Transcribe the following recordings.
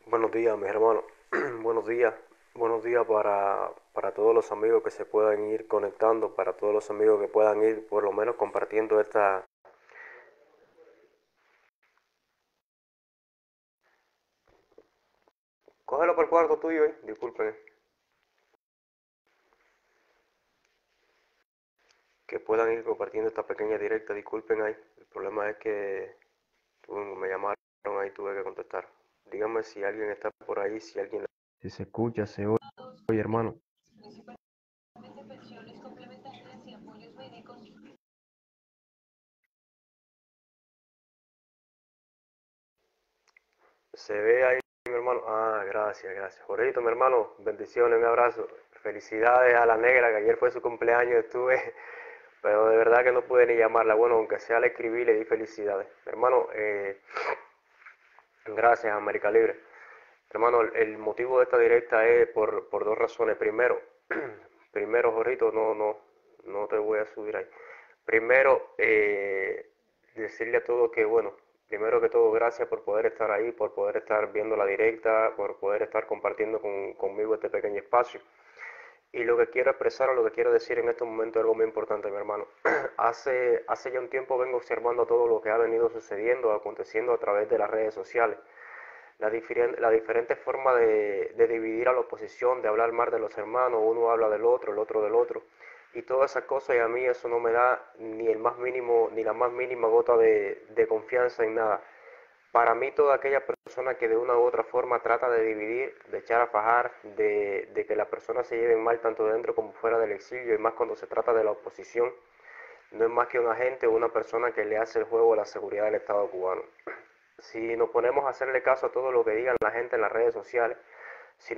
Buenos días, mis hermanos. Buenos días. Buenos días para todos los amigos que se puedan ir conectando, para todos los amigos que puedan ir por lo menos compartiendo esta... Cógelo por el cuarto tuyo, disculpen. Que puedan ir compartiendo esta pequeña directa, disculpen ahí. El problema es que me llamaron ahí, tuve que contestar. Díganme si alguien está por ahí, si alguien... Si se escucha, se oye, hermano. Se ve ahí, mi hermano. Ah, gracias, gracias. Jorgito, mi hermano, bendiciones, un abrazo. Felicidades a la negra, que ayer fue su cumpleaños, estuve, pero de verdad que no pude ni llamarla. Bueno, aunque sea le escribí, le di felicidades. Mi hermano, gracias, América Libre. Hermano, el motivo de esta directa es por dos razones. Primero, Jorgito, no te voy a subir ahí. Primero, decirle a todos que, bueno, primero que todo, gracias por poder estar ahí, por poder estar viendo la directa, por poder estar compartiendo conmigo este pequeño espacio. Y lo que quiero expresar o lo que quiero decir en este momento es algo muy importante, mi hermano. Hace ya un tiempo vengo observando todo lo que ha venido sucediendo, aconteciendo a través de las redes sociales. La diferente forma de dividir a la oposición, de hablar mal de los hermanos, uno habla del otro, el otro del otro, y todas esas cosas, y a mí eso no me da ni el más mínimo, ni la más mínima gota de confianza en nada. Para mí toda aquella persona que de una u otra forma trata de dividir, de echar a fajar, de que las personas se lleven mal tanto dentro como fuera del exilio, y más cuando se trata de la oposición, no es más que un agente o una persona que le hace el juego a la seguridad del Estado cubano. Si nos ponemos a hacerle caso a todo lo que digan la gente en las redes sociales, si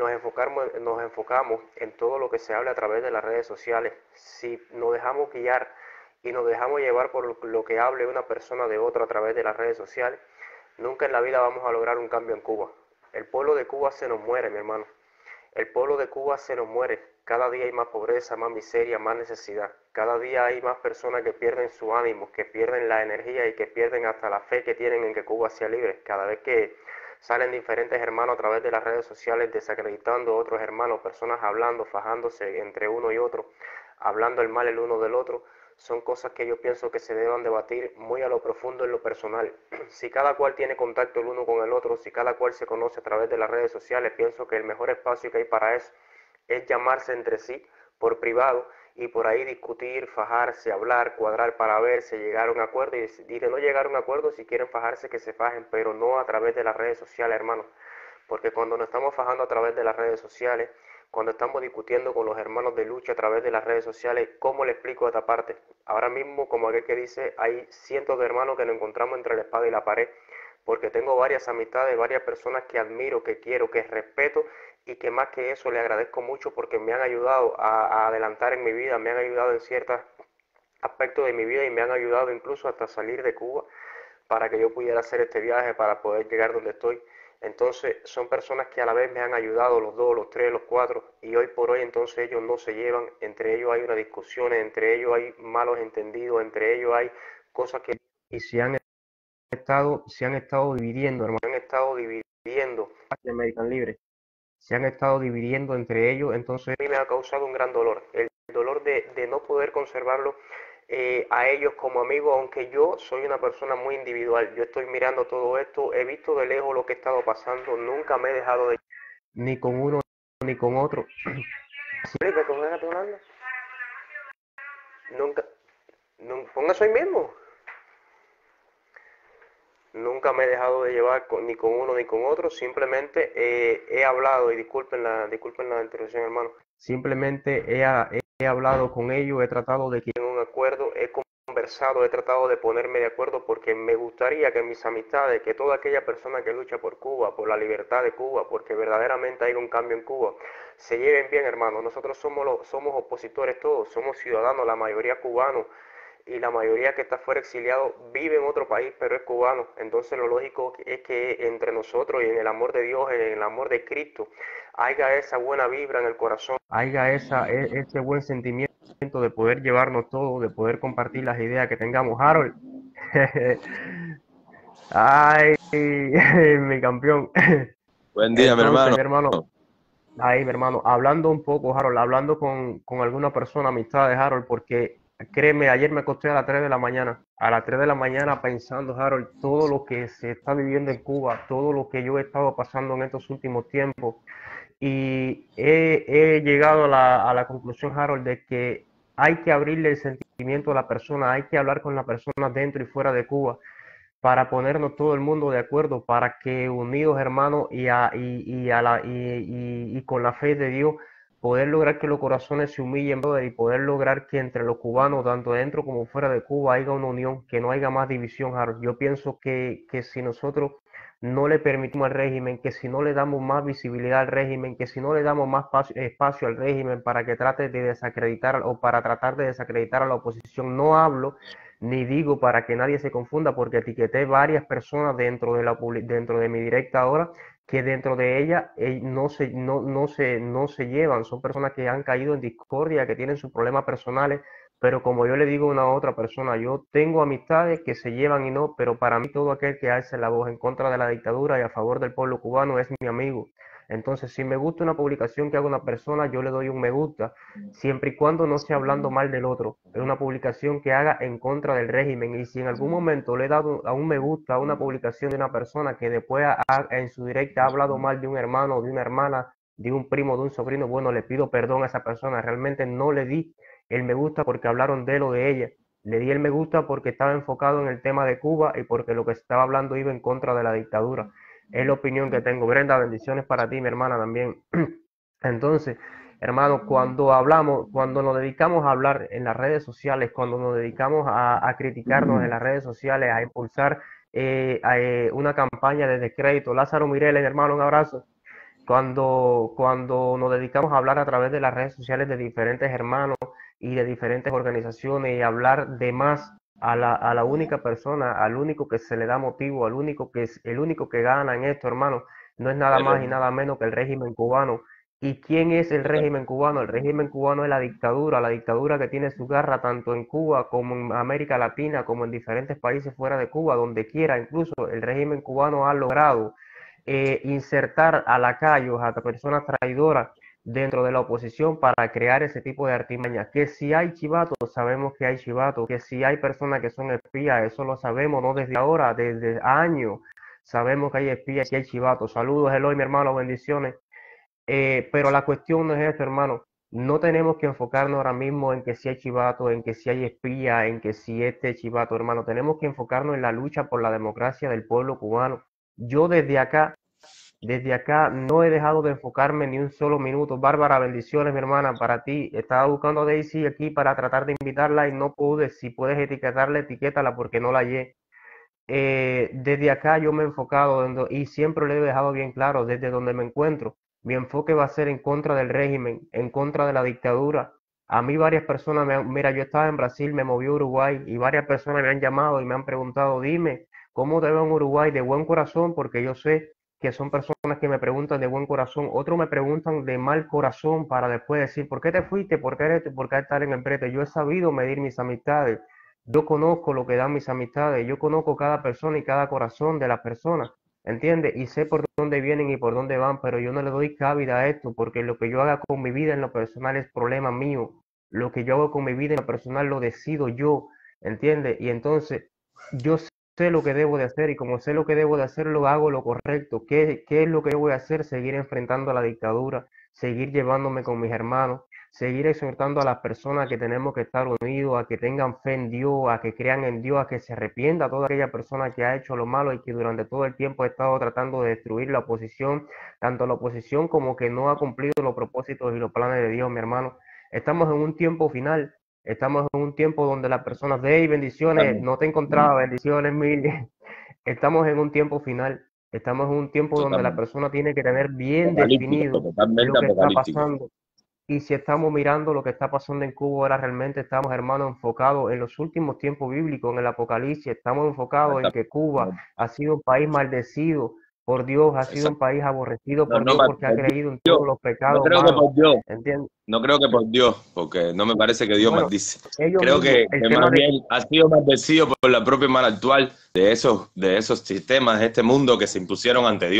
nos enfocamos en todo lo que se habla a través de las redes sociales, si nos dejamos guiar y nos dejamos llevar por lo que hable una persona de otra a través de las redes sociales, nunca en la vida vamos a lograr un cambio en Cuba. El pueblo de Cuba se nos muere, mi hermano. El pueblo de Cuba se nos muere. Cada día hay más pobreza, más miseria, más necesidad. Cada día hay más personas que pierden su ánimo, que pierden la energía y que pierden hasta la fe que tienen en que Cuba sea libre. Cada vez que salen diferentes hermanos a través de las redes sociales desacreditando a otros hermanos, personas hablando, fajándose entre uno y otro, hablando el mal el uno del otro, son cosas que yo pienso que se deban debatir muy a lo profundo en lo personal. Si cada cual tiene contacto el uno con el otro, si cada cual se conoce a través de las redes sociales, pienso que el mejor espacio que hay para eso es llamarse entre sí por privado y por ahí discutir, fajarse, hablar, cuadrar para verse, llegar a un acuerdo y de no llegar a un acuerdo, si quieren fajarse que se fajen, pero no a través de las redes sociales, hermanos. Porque cuando nos estamos fajando a través de las redes sociales, cuando estamos discutiendo con los hermanos de lucha a través de las redes sociales, ¿cómo le explico esta parte? Ahora mismo, como aquel que dice, hay cientos de hermanos que nos encontramos entre la espada y la pared, porque tengo varias amistades, varias personas que admiro, que quiero, que respeto y que más que eso le agradezco mucho porque me han ayudado a adelantar en mi vida, me han ayudado en ciertos aspectos de mi vida y me han ayudado incluso hasta salir de Cuba para que yo pudiera hacer este viaje, para poder llegar donde estoy. Entonces son personas que a la vez me han ayudado, los dos, los tres, los cuatro, y hoy por hoy entonces ellos no se llevan, entre ellos hay una discusión, entre ellos hay malos entendidos, entre ellos hay cosas que y se han estado dividiendo, hermano, se han estado dividiendo de American Libre, se han estado dividiendo entre ellos, entonces a mí me ha causado un gran dolor, el dolor de no poder conservarlo a ellos como amigos, aunque yo soy una persona muy individual, yo estoy mirando todo esto, he visto de lejos lo que he estado pasando, nunca me he dejado de ni con uno ni con otro. ¿Explica con qué tú hablas? Nunca, nunca, póngase hoy mismo. Nunca me he dejado de llevar ni con uno ni con otro, simplemente he hablado, y disculpen la interrupción, hermano, simplemente he hablado con ellos, he tratado de que en un acuerdo, he conversado, he tratado de ponerme de acuerdo porque me gustaría que mis amistades, que toda aquella persona que lucha por Cuba, por la libertad de Cuba, porque verdaderamente hay un cambio en Cuba, se lleven bien, hermano. Nosotros somos opositores todos, somos ciudadanos, la mayoría cubanos, y la mayoría que está fuera exiliado vive en otro país, pero es cubano. Entonces lo lógico es que entre nosotros y en el amor de Dios, en el amor de Cristo, haya esa buena vibra en el corazón, haya ese buen sentimiento de poder llevarnos todo, de poder compartir las ideas que tengamos. Harold, ay, mi campeón. Buen día, mi Entonces, hermano. mi hermano, ahí, mi hermano, hablando un poco, Harold, hablando con alguna persona, amistad de Harold, porque créeme, ayer me acosté a las 3 de la mañana, a las 3 de la mañana pensando, Harold, todo lo que se está viviendo en Cuba, todo lo que yo he estado pasando en estos últimos tiempos, y he llegado a la conclusión, Harold, de que hay que abrirle el sentimiento a la persona, hay que hablar con la persona dentro y fuera de Cuba para ponernos todo el mundo de acuerdo, para que unidos, hermanos, y con la fe de Dios, poder lograr que los corazones se humillen, brother, y poder lograr que entre los cubanos, tanto dentro como fuera de Cuba, haya una unión, que no haya más división, Harold. Yo pienso que si nosotros no le permitimos al régimen, que si no le damos más visibilidad al régimen, que si no le damos más espacio al régimen para que trate de desacreditar o para tratar de desacreditar a la oposición, no hablo ni digo para que nadie se confunda, porque etiqueté varias personas dentro de mi directa ahora que dentro de ella no se llevan, son personas que han caído en discordia, que tienen sus problemas personales, pero como yo le digo a una otra persona, yo tengo amistades que se llevan y no, pero para mí todo aquel que alce la voz en contra de la dictadura y a favor del pueblo cubano es mi amigo. Entonces, si me gusta una publicación que haga una persona, yo le doy un me gusta siempre y cuando no esté hablando mal del otro. Es una publicación que haga en contra del régimen. Y si en algún momento le he dado a un me gusta a una publicación de una persona que después en su directa ha hablado mal de un hermano, de una hermana, de un primo, de un sobrino, bueno, le pido perdón a esa persona. Realmente no le di el me gusta porque hablaron de él o de ella. Le di el me gusta porque estaba enfocado en el tema de Cuba y porque lo que estaba hablando iba en contra de la dictadura. Es la opinión que tengo. Brenda, bendiciones para ti, mi hermana, también. Entonces, hermano, cuando hablamos, cuando nos dedicamos a hablar en las redes sociales, cuando nos dedicamos a criticarnos en las redes sociales, a impulsar una campaña de descrédito, Lázaro Mireles, hermano, un abrazo. Cuando nos dedicamos a hablar a través de las redes sociales de diferentes hermanos y de diferentes organizaciones y hablar de más a la única persona, al único que se le da motivo, al único que es el único que gana en esto, hermano, no es nada más y nada menos que el régimen cubano. ¿Y quién es el régimen cubano? El régimen cubano es la dictadura que tiene su garra tanto en Cuba como en América Latina, como en diferentes países fuera de Cuba, donde quiera. Incluso el régimen cubano ha logrado insertar a lacayos, a personas traidoras dentro de la oposición para crear ese tipo de artimañas. Que si hay chivatos, sabemos que hay chivatos, que si hay personas que son espías, eso lo sabemos, no desde ahora, desde años, sabemos que hay espías y hay chivatos. Saludos, Eloy, mi hermano, bendiciones. Pero la cuestión no es eso, hermano. No tenemos que enfocarnos ahora mismo en que si hay chivato, en que si hay espía, en que si este chivato, hermano. Tenemos que enfocarnos en la lucha por la democracia del pueblo cubano. Yo desde acá no he dejado de enfocarme ni un solo minuto. Bárbara, bendiciones, mi hermana, para ti. Estaba buscando a Daisy aquí para tratar de invitarla y no pude. Si puedes etiquetarla, etiquétala porque no la hallé. Desde acá yo me he enfocado y siempre lo he dejado bien claro desde donde me encuentro. Mi enfoque va a ser en contra del régimen, en contra de la dictadura. A mí varias personas mira, yo estaba en Brasil, me moví a Uruguay y varias personas me han llamado y me han preguntado, dime, ¿cómo te veo en Uruguay de buen corazón? Porque yo sé que son personas que me preguntan de buen corazón, otros me preguntan de mal corazón para después decir, ¿por qué te fuiste? ¿Por qué estar en el brete? Yo he sabido medir mis amistades. Yo conozco lo que dan mis amistades, yo conozco cada persona y cada corazón de las personas, ¿entiendes? Y sé por dónde vienen y por dónde van, pero yo no le doy cabida a esto, porque lo que yo haga con mi vida en lo personal es problema mío. Lo que yo hago con mi vida en lo personal lo decido yo, ¿entiendes? Y entonces yo sé lo que debo de hacer y como sé lo que debo de hacer, lo hago lo correcto. ¿Qué es lo que yo voy a hacer? Seguir enfrentando a la dictadura, seguir llevándome con mis hermanos, seguir exhortando a las personas que tenemos que estar unidos, a que tengan fe en Dios, a que crean en Dios, a que se arrepienta toda aquella persona que ha hecho lo malo y que durante todo el tiempo ha estado tratando de destruir la oposición, tanto la oposición como que no ha cumplido los propósitos y los planes de Dios, mi hermano. Estamos en un tiempo final, estamos en un tiempo donde las personas de bendiciones, no te encontraba, bendiciones mil, estamos en un tiempo final. Estamos en un tiempo donde la Totalmente. persona tiene que tener bien Apocalíptico, definido lo totalmente que está apocalíptico. pasando. Y si estamos mirando lo que está pasando en Cuba ahora, realmente estamos, hermanos, enfocados en los últimos tiempos bíblicos, en el Apocalipsis, estamos enfocados en que Cuba Exactamente. ha sido un país maldecido por Dios, ha sido un Exacto. país aborrecido No, por no, Dios porque ha por creído en Dios. todos los No pecados creo que malos. por Dios. ¿Entiendes? No creo que por Dios, porque no me parece que Dios Bueno, maldice. ellos Creo mismos, el que tema más de, bien ha sido maldecido por la propia mal actual de esos sistemas, de este mundo que se impusieron ante Dios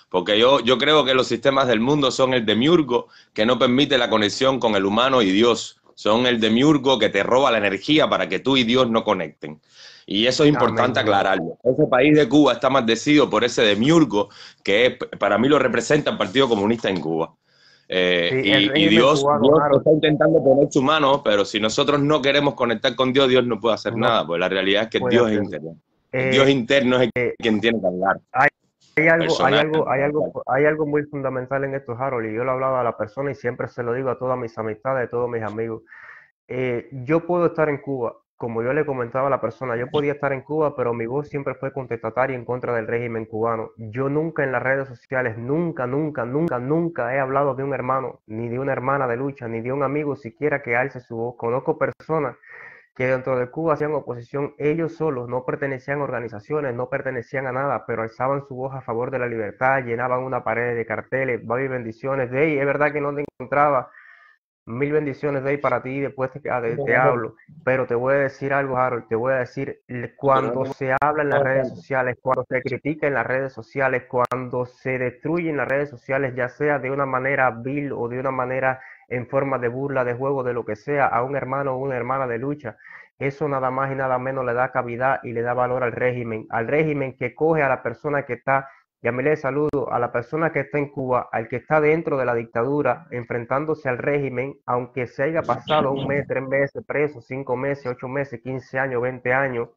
porque yo creo que los sistemas del mundo son el demiurgo, que no permite la conexión con el humano y Dios. Son el demiurgo que te roba la energía para que tú y Dios no conecten. Y eso es Amén, importante amén. aclararlo. Ese país de Cuba está maldecido por ese demiurgo que para mí lo representa el Partido Comunista en Cuba. Sí, el Y régimen cubano, Dios Harold. está intentando poner su mano, pero si nosotros no queremos conectar con Dios, Dios no puede hacer No nada, porque la realidad es que el puede Dios es hacerlo. interior. El Dios Eh, interno es el eh, quien tiene que hablar, hay, hay algo, hay personal. algo, hay algo, hay algo muy fundamental en esto, Harold, y yo lo hablaba a la persona y siempre se lo digo a todas mis amistades, a todos mis amigos. Yo puedo estar en Cuba, como yo le comentaba a la persona, yo podía estar en Cuba, pero mi voz siempre fue contestataria en contra del régimen cubano. Yo nunca en las redes sociales, nunca, nunca, nunca, nunca he hablado de un hermano, ni de una hermana de lucha, ni de un amigo siquiera que alce su voz. Conozco personas que dentro de Cuba hacían oposición ellos solos, no pertenecían a organizaciones, no pertenecían a nada, pero alzaban su voz a favor de la libertad, llenaban una pared de carteles, va y bendiciones, de es verdad que no te encontraba. Mil bendiciones de ahí para ti, después te hablo, pero te voy a decir algo, Harold, te voy a decir, cuando se habla en las redes sociales, cuando se critica en las redes sociales, cuando se destruye en las redes sociales, ya sea de una manera vil o de una manera en forma de burla, de juego, de lo que sea, a un hermano o una hermana de lucha, eso nada más y nada menos le da cavidad y le da valor al régimen que coge a la persona que está. Yamile, saludo a la persona que está en Cuba, al que está dentro de la dictadura, enfrentándose al régimen, aunque se haya pasado un mes, 3 meses preso, 5 meses, 8 meses, 15 años, 20 años,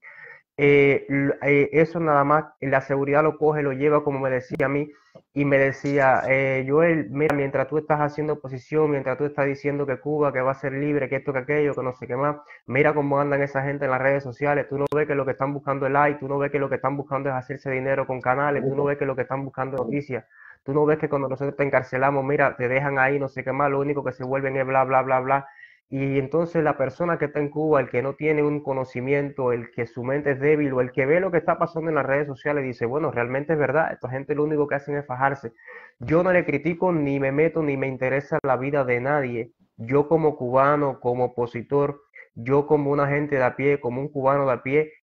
eso nada más, la seguridad lo coge, lo lleva, como me decía a mí, y me decía, Joel, mira, mientras tú estás haciendo oposición, mientras tú estás diciendo que Cuba, que va a ser libre, que esto, que aquello, que no sé qué más, mira cómo andan esa gente en las redes sociales, tú no ves que lo que están buscando es like, tú no ves que lo que están buscando es hacerse dinero con canales, tú no ves que lo que están buscando es noticias, tú no ves que cuando nosotros te encarcelamos, mira, te dejan ahí, no sé qué más, lo único que se vuelven es bla, bla, bla, bla, y entonces la persona que está en Cuba, el que no tiene un conocimiento, el que su mente es débil o el que ve lo que está pasando en las redes sociales dice, bueno, realmente es verdad, esta gente lo único que hacen es fajarse. Yo no le critico ni me meto ni me interesa la vida de nadie. Yo como cubano, como opositor, yo como una gente de a pie, como un cubano de a pie,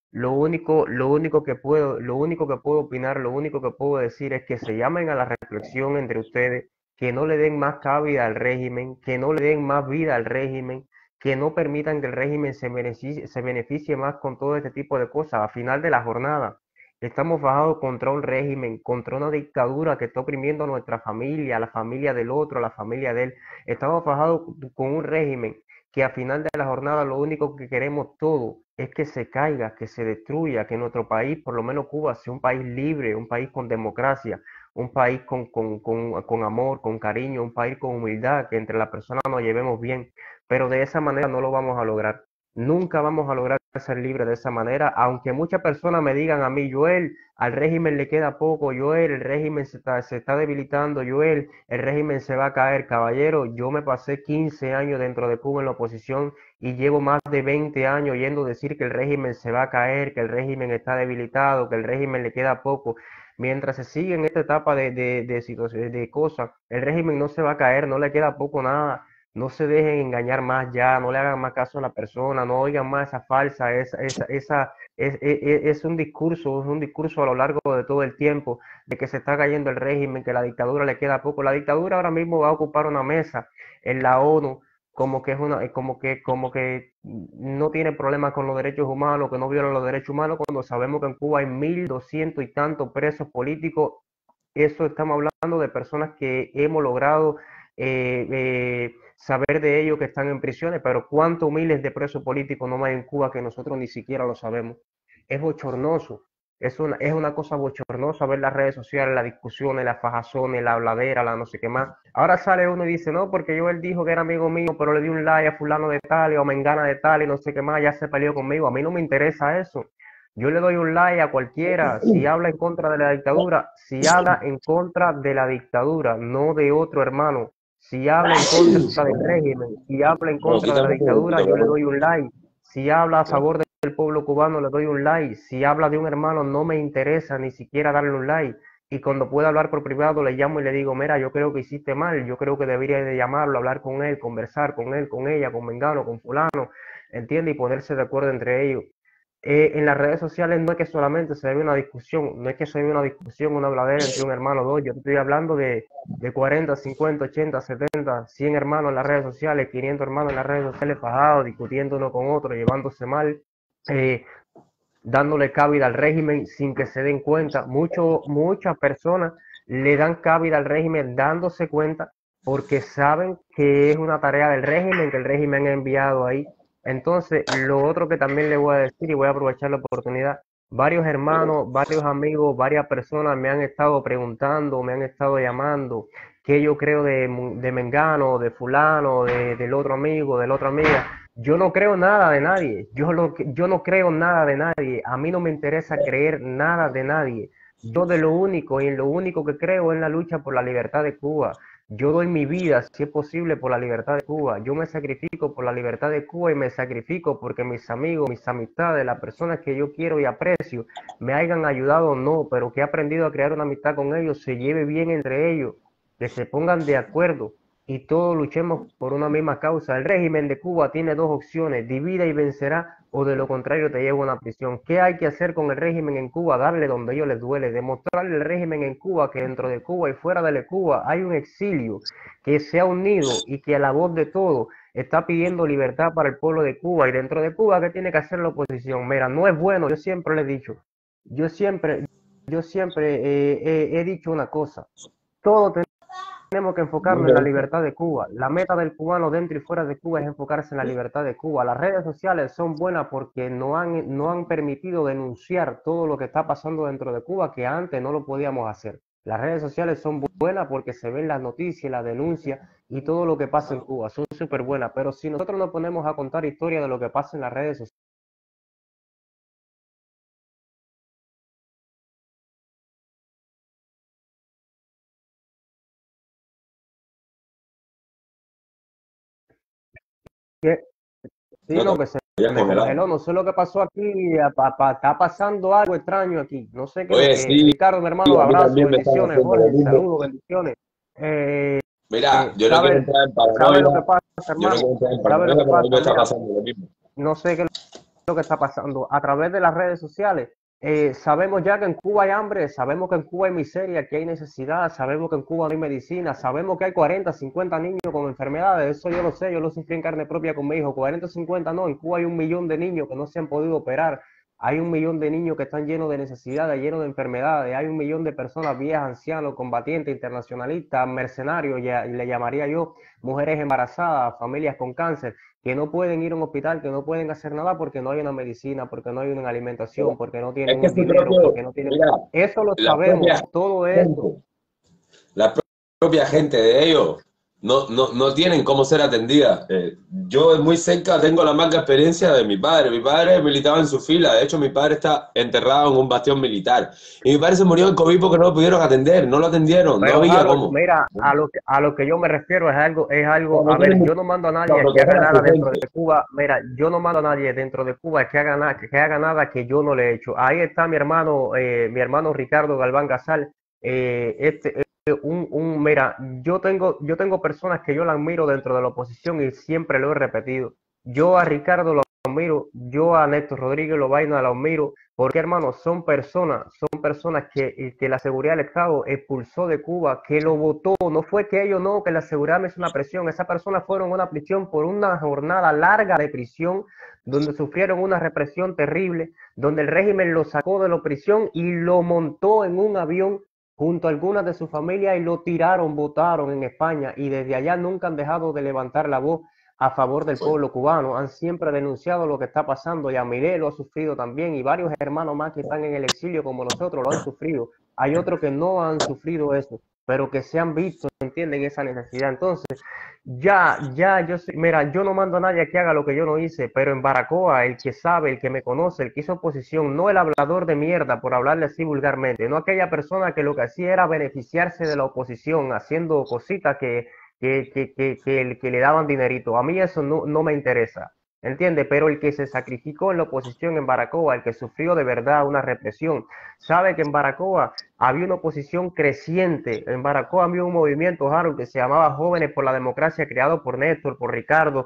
lo único que puedo opinar, lo único que puedo decir es que se llamen a la reflexión entre ustedes, que no le den más cabida al régimen, que no le den más vida al régimen, que no permitan que el régimen se beneficie más con todo este tipo de cosas. A final de la jornada, estamos bajados contra un régimen, contra una dictadura que está oprimiendo a nuestra familia, a la familia del otro, a la familia de él. Estamos bajados con un régimen que a final de la jornada lo único que queremos todo es que se caiga, que se destruya, que nuestro país, por lo menos Cuba, sea un país libre, un país con democracia, un país con amor, con cariño, un país con humildad, que entre las personas nos llevemos bien, pero de esa manera no lo vamos a lograr. Nunca vamos a lograr ser libres de esa manera, aunque muchas personas me digan a mí, Joel, al régimen le queda poco, Joel, el régimen se está debilitando, Joel, el régimen se va a caer, caballero, yo me pasé 15 años dentro de Cuba en la oposición y llevo más de 20 años yendo a decir que el régimen se va a caer, que el régimen está debilitado, que el régimen le queda poco. Mientras se sigue en esta etapa de situaciones, de cosas, el régimen no se va a caer, no le queda poco nada. No se dejen engañar más ya, no le hagan más caso a la persona, no oigan más esa falsa, es un discurso a lo largo de todo el tiempo de que se está cayendo el régimen, que la dictadura le queda poco. La dictadura ahora mismo va a ocupar una mesa en la ONU como que es una, como que no tiene problemas con los derechos humanos, que no viola los derechos humanos, cuando sabemos que en Cuba hay 1.200 y tantos presos políticos. Eso estamos hablando de personas que hemos logrado saber de ellos que están en prisiones, pero cuántos miles de presos políticos no hay en Cuba que nosotros ni siquiera lo sabemos. Es bochornoso, es una cosa bochornosa ver las redes sociales, las discusiones, las fajazones, la habladera, la no sé qué más. Ahora sale uno y dice, no, porque yo él dijo que era amigo mío, pero le di un like a fulano de tal, o mengana de tal, y no sé qué más, ya se peleó conmigo. A mí no me interesa eso. Yo le doy un like a cualquiera si habla en contra de la dictadura, si habla en contra de la dictadura, no de otro hermano. Si habla en contra del régimen, si habla en No, contra de la quítame un dictadura, segundito, yo le pero doy un like. Si habla a favor del pueblo cubano, le doy un like. Si habla de un hermano, no me interesa ni siquiera darle un like. Y cuando pueda hablar por privado, le llamo y le digo, mira, yo creo que hiciste mal, yo creo que debería de llamarlo, hablar con él, conversar con él, con ella, con Mengano, con fulano, ¿entiende? Y ponerse de acuerdo entre ellos. En las redes sociales no es que solamente se ve una discusión, no es que se ve una discusión, una habladera entre un hermano o dos, yo estoy hablando de 40, 50, 80, 70, 100 hermanos en las redes sociales, 500 hermanos en las redes sociales fajados, discutiendo uno con otro, llevándose mal, eh, dándole cabida al régimen sin que se den cuenta. Muchas personas le dan cabida al régimen dándose cuenta porque saben que es una tarea del régimen, que el régimen ha enviado ahí. Entonces, lo otro que también le voy a decir y voy a aprovechar la oportunidad, varios hermanos, varios amigos, varias personas me han estado preguntando, me han estado llamando, qué yo creo de Mengano, de fulano, del otro amigo, de la otra amiga. Yo no creo nada de nadie, yo no creo nada de nadie, a mí no me interesa creer nada de nadie. Yo de lo único y en lo único que creo es en la lucha por la libertad de Cuba. Yo doy mi vida, si es posible, por la libertad de Cuba. Yo me sacrifico por la libertad de Cuba y me sacrifico porque mis amigos, mis amistades, las personas que yo quiero y aprecio, me hayan ayudado o no, pero que he aprendido a crear una amistad con ellos, se lleve bien entre ellos, que se pongan de acuerdo y todos luchemos por una misma causa. El régimen de Cuba tiene dos opciones: divida y vencerá, o de lo contrario te lleva a una prisión. ¿Qué hay que hacer con el régimen en Cuba? Darle donde a ellos les duele, demostrarle al régimen en Cuba que dentro de Cuba y fuera de Cuba hay un exilio que se ha unido y que a la voz de todos está pidiendo libertad para el pueblo de Cuba. Y dentro de Cuba, ¿qué tiene que hacer la oposición? Mira, no es bueno, yo siempre le he dicho, yo siempre, yo siempre he dicho una cosa: todo tenemos que enfocarnos en la libertad de Cuba. La meta del cubano dentro y fuera de Cuba es enfocarse en la libertad de Cuba. Las redes sociales son buenas porque no han permitido denunciar todo lo que está pasando dentro de Cuba, que antes no lo podíamos hacer. Las redes sociales son buenas porque se ven las noticias, las denuncias y todo lo que pasa en Cuba. Son súper buenas. Pero si nosotros nos ponemos a contar historia de lo que pasa en las redes sociales, sí, No te no, que se habías me congelado. congeló, no sé lo que pasó aquí, está pasando algo extraño aquí, no sé qué es lo Oye, que es. sí, Ricardo, mi sí, hermano, a mí abrazo, también me están bendiciones, haciendo lo Jorge, mismo. saludos, bendiciones. Eh, Mira, yo no quiero ¿sabe, entrar en sabe paranoia, lo que pasa, yo no hermano? quiero entrar en ¿Sabe lo paranoia, que pero a mí me pasa? está Mira, pasando lo mismo. no sé qué lo que está pasando a través de las redes sociales. Sabemos ya que en Cuba hay hambre, sabemos que en Cuba hay miseria, que hay necesidad, sabemos que en Cuba no hay medicina, sabemos que hay 40, 50 niños con enfermedades, eso yo lo sé, yo lo sufrí en carne propia con mi hijo. 40, 50 no, en Cuba hay 1 millón de niños que no se han podido operar, hay 1 millón de niños que están llenos de necesidades, llenos de enfermedades, hay 1 millón de personas viejas, ancianos, combatientes, internacionalistas, mercenarios, ya, le llamaría yo, mujeres embarazadas, familias con cáncer, que no pueden ir a un hospital, que no pueden hacer nada porque no hay una medicina, porque no hay una alimentación, porque no Es tienen que un su dinero, propio, porque no tienen... mira, Eso lo la propia sabemos, todo gente, eso. la propia gente de ellos no tienen cómo ser atendida. Yo muy cerca tengo la marca experiencia de mi padre. Mi padre militaba en su fila. De hecho, mi padre está enterrado en un bastión militar. Y mi padre se murió en COVID porque no lo pudieron atender, no lo atendieron, no Pero había Harold, cómo. mira, a lo que yo me refiero es algo, No a ver, tienen ni yo no mando a nadie para a que proteger haga a nada su dentro gente. de Cuba, mira, yo no mando a nadie dentro de Cuba que haga nada que yo no le he hecho. Ahí está mi hermano Ricardo Galván Gasal, mira, yo tengo personas que yo la admiro dentro de la oposición y siempre lo he repetido. Yo a Ricardo lo admiro, yo a Néstor Rodríguez Lobaina lo admiro, porque hermanos, son personas que la seguridad del Estado expulsó de Cuba, que lo votó, no fue que ellos no, que la seguridad me hizo una presión, esas personas fueron a una prisión por una jornada larga de prisión, donde sufrieron una represión terrible, donde el régimen lo sacó de la prisión y lo montó en un avión junto a algunas de su familia y lo tiraron, votaron en España, y desde allá nunca han dejado de levantar la voz a favor del Pues, pueblo cubano, han siempre denunciado lo que está pasando, y Amilé lo ha sufrido también, y varios hermanos más que están en el exilio como nosotros lo han sufrido. Hay otros que no han sufrido eso, pero que se han visto, entienden esa necesidad. Entonces, mira, yo no mando a nadie a que haga lo que yo no hice, pero en Baracoa, el que sabe, el que me conoce, el que hizo oposición, no el hablador de mierda, por hablarle así vulgarmente, no aquella persona que lo que hacía era beneficiarse de la oposición, haciendo cositas que le daban dinerito. A mí eso no me interesa. ¿entiendes? Pero el que se sacrificó en la oposición en Baracoa, el que sufrió de verdad una represión, sabe que en Baracoa había una oposición creciente. En Baracoa había un movimiento, Harold, que se llamaba Jóvenes por la Democracia, creado por Néstor, por Ricardo,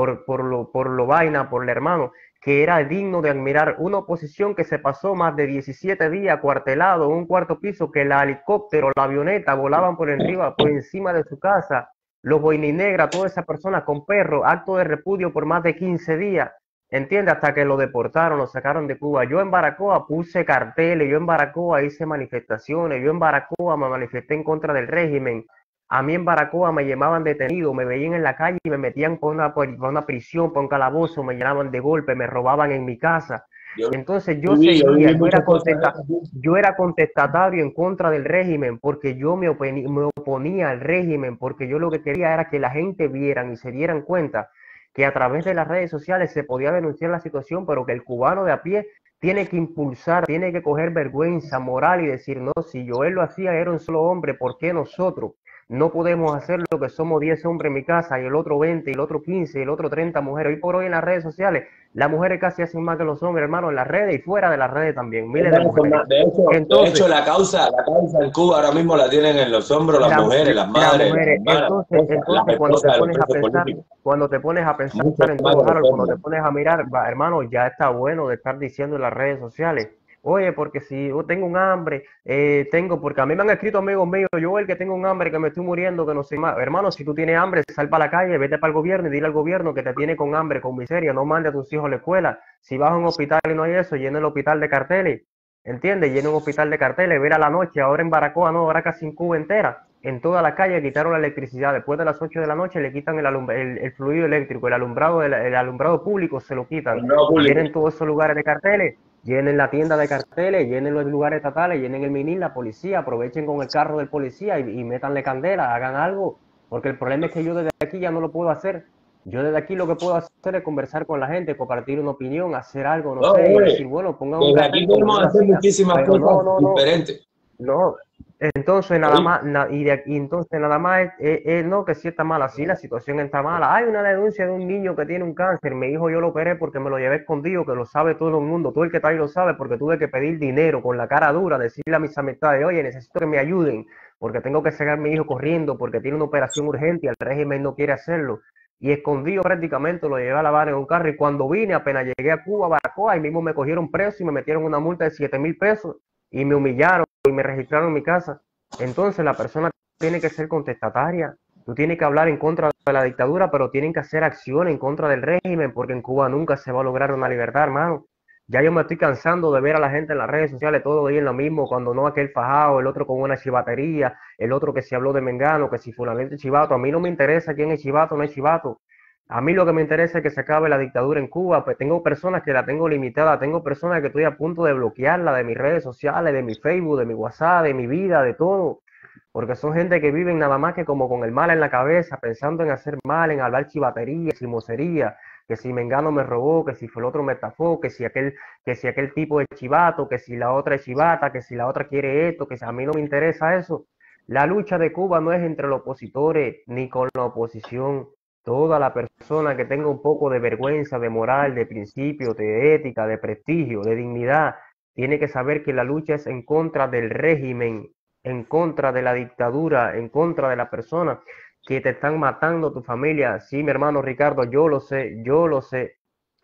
por Lobaina, por el hermano, que era digno de admirar. Una oposición que se pasó más de 17 días cuartelado en un cuarto piso, que el helicóptero, la avioneta volaban por encima de su casa, los boininegras, todas esas personas con perros, acto de repudio por más de 15 días, ¿entiendes? Hasta que lo deportaron, lo sacaron de Cuba. Yo en Baracoa puse carteles, yo en Baracoa hice manifestaciones, yo en Baracoa me manifesté en contra del régimen. A mí en Baracoa me llamaban detenido, me veían en la calle y me metían por una prisión, por un calabozo, me llenaban de golpe, me robaban en mi casa. Yo Entonces yo seguía, viví muchas cosas de esas. yo era contestatario en contra del régimen porque yo me oponía al régimen, porque yo lo que quería era que la gente vieran y se dieran cuenta que a través de las redes sociales se podía denunciar la situación, pero que el cubano de a pie tiene que impulsar, tiene que coger vergüenza moral y decir, no, si Joel lo hacía, era un solo hombre, ¿por qué nosotros no podemos hacer lo que somos 10 hombres en mi casa y el otro 20 y el otro 15 y el otro 30 mujeres? Hoy por hoy en las redes sociales las mujeres casi hacen más que los hombres, hermano, en las redes y fuera de las redes también, miles de mujeres. De Entonces, hecho la causa en Cuba ahora mismo la tienen en los hombros las la, mujeres, las las madres, las mujeres, hermanas, las entonces esposas de los presos políticos, cuando te pones a pensar mucho en más todo, de los Harold, cuando te hombres. pones a mirar, va, hermano, ya está bueno de estar diciendo en las redes sociales, oye, porque si yo tengo un hambre, porque a mí me han escrito amigos míos, yo el que tengo un hambre, que me estoy muriendo, que no sé más, hermano, si tú tienes hambre, sal para la calle, vete para el gobierno y dile al gobierno que te tiene con hambre, con miseria, no mande a tus hijos a la escuela, si vas a un hospital y no hay eso, llena el hospital de carteles. ¿Entiendes? Llena un hospital de carteles, ver a la noche, ahora en Baracoa, no, ahora casi en Cuba entera, en toda la calle quitaron la electricidad, después de las 8 de la noche le quitan el fluido eléctrico, el alumbrado público se lo quitan, El nuevo público. llenen todos esos lugares de carteles, llenen la tienda de carteles, llenen los lugares estatales, llenen el MINIL, la policía, aprovechen con el carro del policía y métanle candela, hagan algo, porque el problema es que yo desde aquí ya no lo puedo hacer. Yo desde aquí lo que puedo hacer es conversar con la gente, compartir una opinión, hacer algo, no No, sé, y decir, hombre, bueno, pongan un desde aquí cartel como yo podemos lo hacer hacía, muchísimas pero cosas no, diferentes. no, entonces nada ¿Oí? más, y entonces nada más no, que sí está mala, sí, la situación está mala. Hay una denuncia de un niño que tiene un cáncer, mi hijo yo lo operé porque me lo llevé escondido, que lo sabe todo el mundo, todo el que está ahí lo sabe, porque tuve que pedir dinero con la cara dura, decirle a mis amistades, oye, necesito que me ayuden, porque tengo que sacar a mi hijo corriendo, porque tiene una operación urgente y el régimen no quiere hacerlo. Y escondido prácticamente lo llevé a lavar en un carro, y cuando vine, apenas llegué a Cuba, a Baracoa, ahí mismo me cogieron preso y me metieron una multa de 7.000 pesos y me humillaron y me registraron en mi casa. Entonces la persona tiene que ser contestataria, tú tienes que hablar en contra de la dictadura, pero tienen que hacer acción en contra del régimen, porque en Cuba nunca se va a lograr una libertad, hermano. Ya yo me estoy cansando de ver a la gente en las redes sociales todo ahí en lo mismo, cuando no aquel fajado, el otro con una chivatería, el otro que se habló de Mengano, que si fulanito es chivato. A mí no me interesa quién es chivato o no es chivato. A mí lo que me interesa es que se acabe la dictadura en Cuba, pues tengo personas que la tengo limitada, tengo personas que estoy a punto de bloquearla de mis redes sociales, de mi Facebook, de mi WhatsApp, de mi vida, de todo, porque son gente que viven nada más que como con el mal en la cabeza, pensando en hacer mal, en hablar chivatería, chismosería, que si Mengano me robó, que si fue el otro me estafó, que si aquel tipo es chivato, que si la otra es chivata, que si la otra quiere esto, que si a mí no me interesa eso. La lucha de Cuba no es entre los opositores ni con la oposición. Toda la persona que tenga un poco de vergüenza, de moral, de principio, de ética, de prestigio, de dignidad, tiene que saber que la lucha es en contra del régimen, en contra de la dictadura, en contra de la persona que te están matando tu familia. Sí, mi hermano Ricardo, yo lo sé, yo lo sé.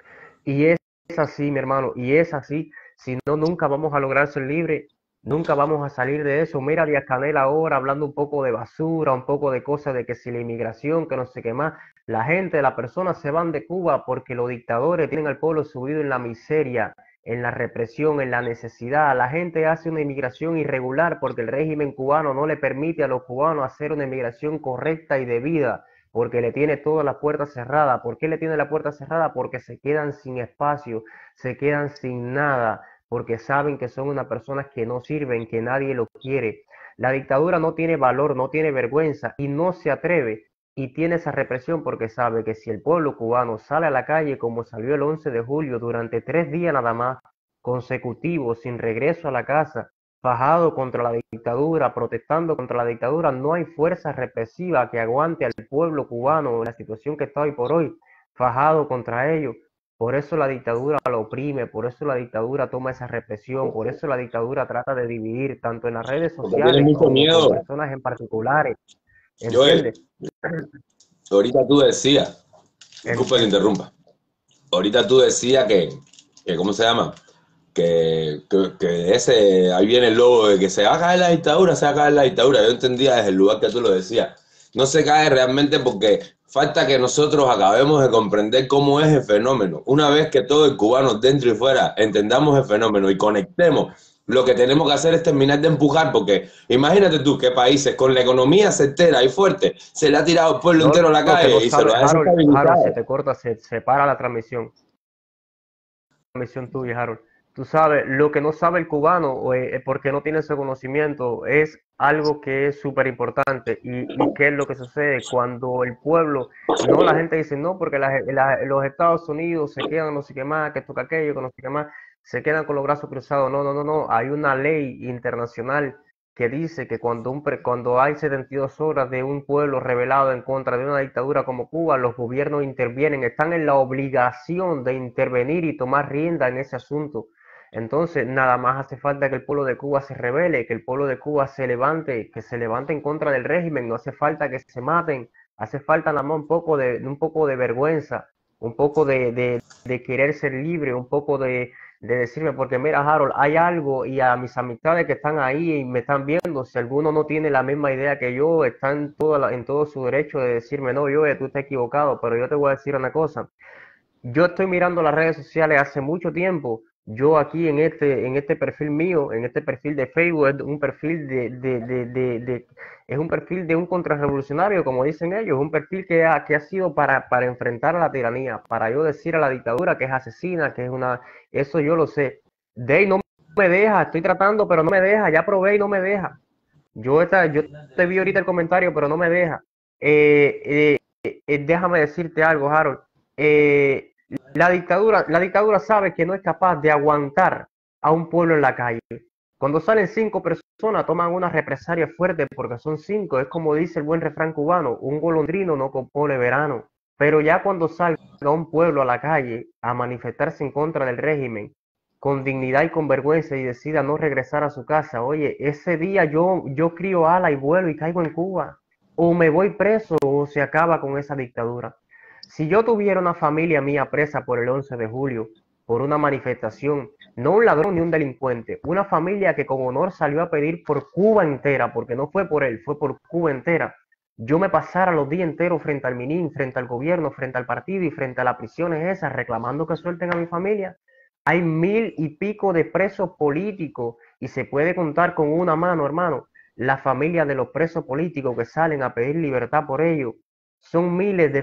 Y es así, mi hermano, y es así. Si no, nunca vamos a lograr ser libres, nunca vamos a salir de eso. Mira a Díaz Canel ahora hablando un poco de basura, un poco de cosas de que si la inmigración, que no sé qué más. La gente, las personas se van de Cuba porque los dictadores tienen al pueblo subido en la miseria, en la represión, en la necesidad. La gente hace una inmigración irregular porque el régimen cubano no le permite a los cubanos hacer una inmigración correcta y debida, porque le tiene todas las puertas cerradas. ¿Por qué le tiene la puerta cerrada? Porque se quedan sin espacio, se quedan sin nada, porque saben que son unas personas que no sirven, que nadie lo quiere. La dictadura no tiene valor, no tiene vergüenza y no se atreve, y tiene esa represión porque sabe que si el pueblo cubano sale a la calle como salió el 11 de julio durante 3 días nada más consecutivos, sin regreso a la casa, fajado contra la dictadura, protestando contra la dictadura, no hay fuerza represiva que aguante al pueblo cubano en la situación que está hoy por hoy. fajado contra ellos. Por eso la dictadura lo oprime, por eso la dictadura toma esa represión, por eso la dictadura trata de dividir tanto en las redes Porque tiene sociales mucho como con miedo. personas en particulares. Joel, ¿Entiendes? ahorita tú decías, disculpa que Entiendo. interrumpa, ahorita tú decías que ¿cómo se llama? Que ese, ahí viene el logo de que se va a caer la dictadura, se va a caer la dictadura. Yo entendía desde el lugar que tú lo decías. No se cae realmente porque falta que nosotros acabemos de comprender cómo es el fenómeno. Una vez que todo el cubano dentro y fuera entendamos el fenómeno y conectemos, lo que tenemos que hacer es terminar de empujar, porque imagínate tú qué países con la economía certera y fuerte se le ha tirado el pueblo No, entero a la lo que no calle y se sabe, lo ha Harold, se desestabilizado. te corta, se para la transmisión tuya, Harold. Tú sabes, lo que no sabe el cubano, porque no tiene ese conocimiento, es algo que es súper importante. Y qué es lo que sucede cuando el pueblo, no la gente dice, no, porque los Estados Unidos se quedan no sé qué más, que toca aquello, que no sé qué más, se quedan con los brazos cruzados. No, no, no, no. Hay una ley internacional que dice que cuando hay 72 horas de un pueblo rebelado en contra de una dictadura como Cuba, los gobiernos intervienen, están en la obligación de intervenir y tomar rienda en ese asunto. Entonces, nada más hace falta que el pueblo de Cuba se rebele, que el pueblo de Cuba se levante, que se levante en contra del régimen, no hace falta que se maten, hace falta nada más un poco de vergüenza, un poco de querer ser libre, un poco de decirme, porque mira, Harold, hay algo y a mis amistades que están ahí y me están viendo, si alguno no tiene la misma idea que yo, está en todo su derecho de decirme, no, yo, tú estás equivocado, pero yo te voy a decir una cosa. Yo estoy mirando las redes sociales hace mucho tiempo. Yo aquí en este perfil mío, en este perfil de Facebook, es un perfil es un perfil de un contrarrevolucionario, como dicen ellos, un perfil que ha sido para enfrentar a la tiranía, para yo decir a la dictadura que es asesina, que es una, eso yo lo sé. Dey no me deja, estoy tratando, pero no me deja, ya probé y no me deja. Yo te vi ahorita el comentario, pero no me deja. Déjame decirte algo, Harold. Eh, la dictadura sabe que no es capaz de aguantar a un pueblo en la calle. Cuando salen 5 personas, toman una represalia fuerte porque son 5. Es como dice el buen refrán cubano, un golondrino no compone verano. Pero ya cuando salga un pueblo a la calle a manifestarse en contra del régimen, con dignidad y con vergüenza y decida no regresar a su casa, oye, ese día yo crío ala y vuelo y caigo en Cuba. O me voy preso o se acaba con esa dictadura. Si yo tuviera una familia mía presa por el 11 de julio, por una manifestación, no un ladrón ni un delincuente, una familia que con honor salió a pedir por Cuba entera, porque no fue por él, fue por Cuba entera, yo me pasara los días enteros frente al MININ, frente al gobierno, frente al partido y frente a las prisiones esas, reclamando que suelten a mi familia. Hay 1000 y pico de presos políticos y se puede contar con una mano, hermano. La familia de los presos políticos que salen a pedir libertad por ellos son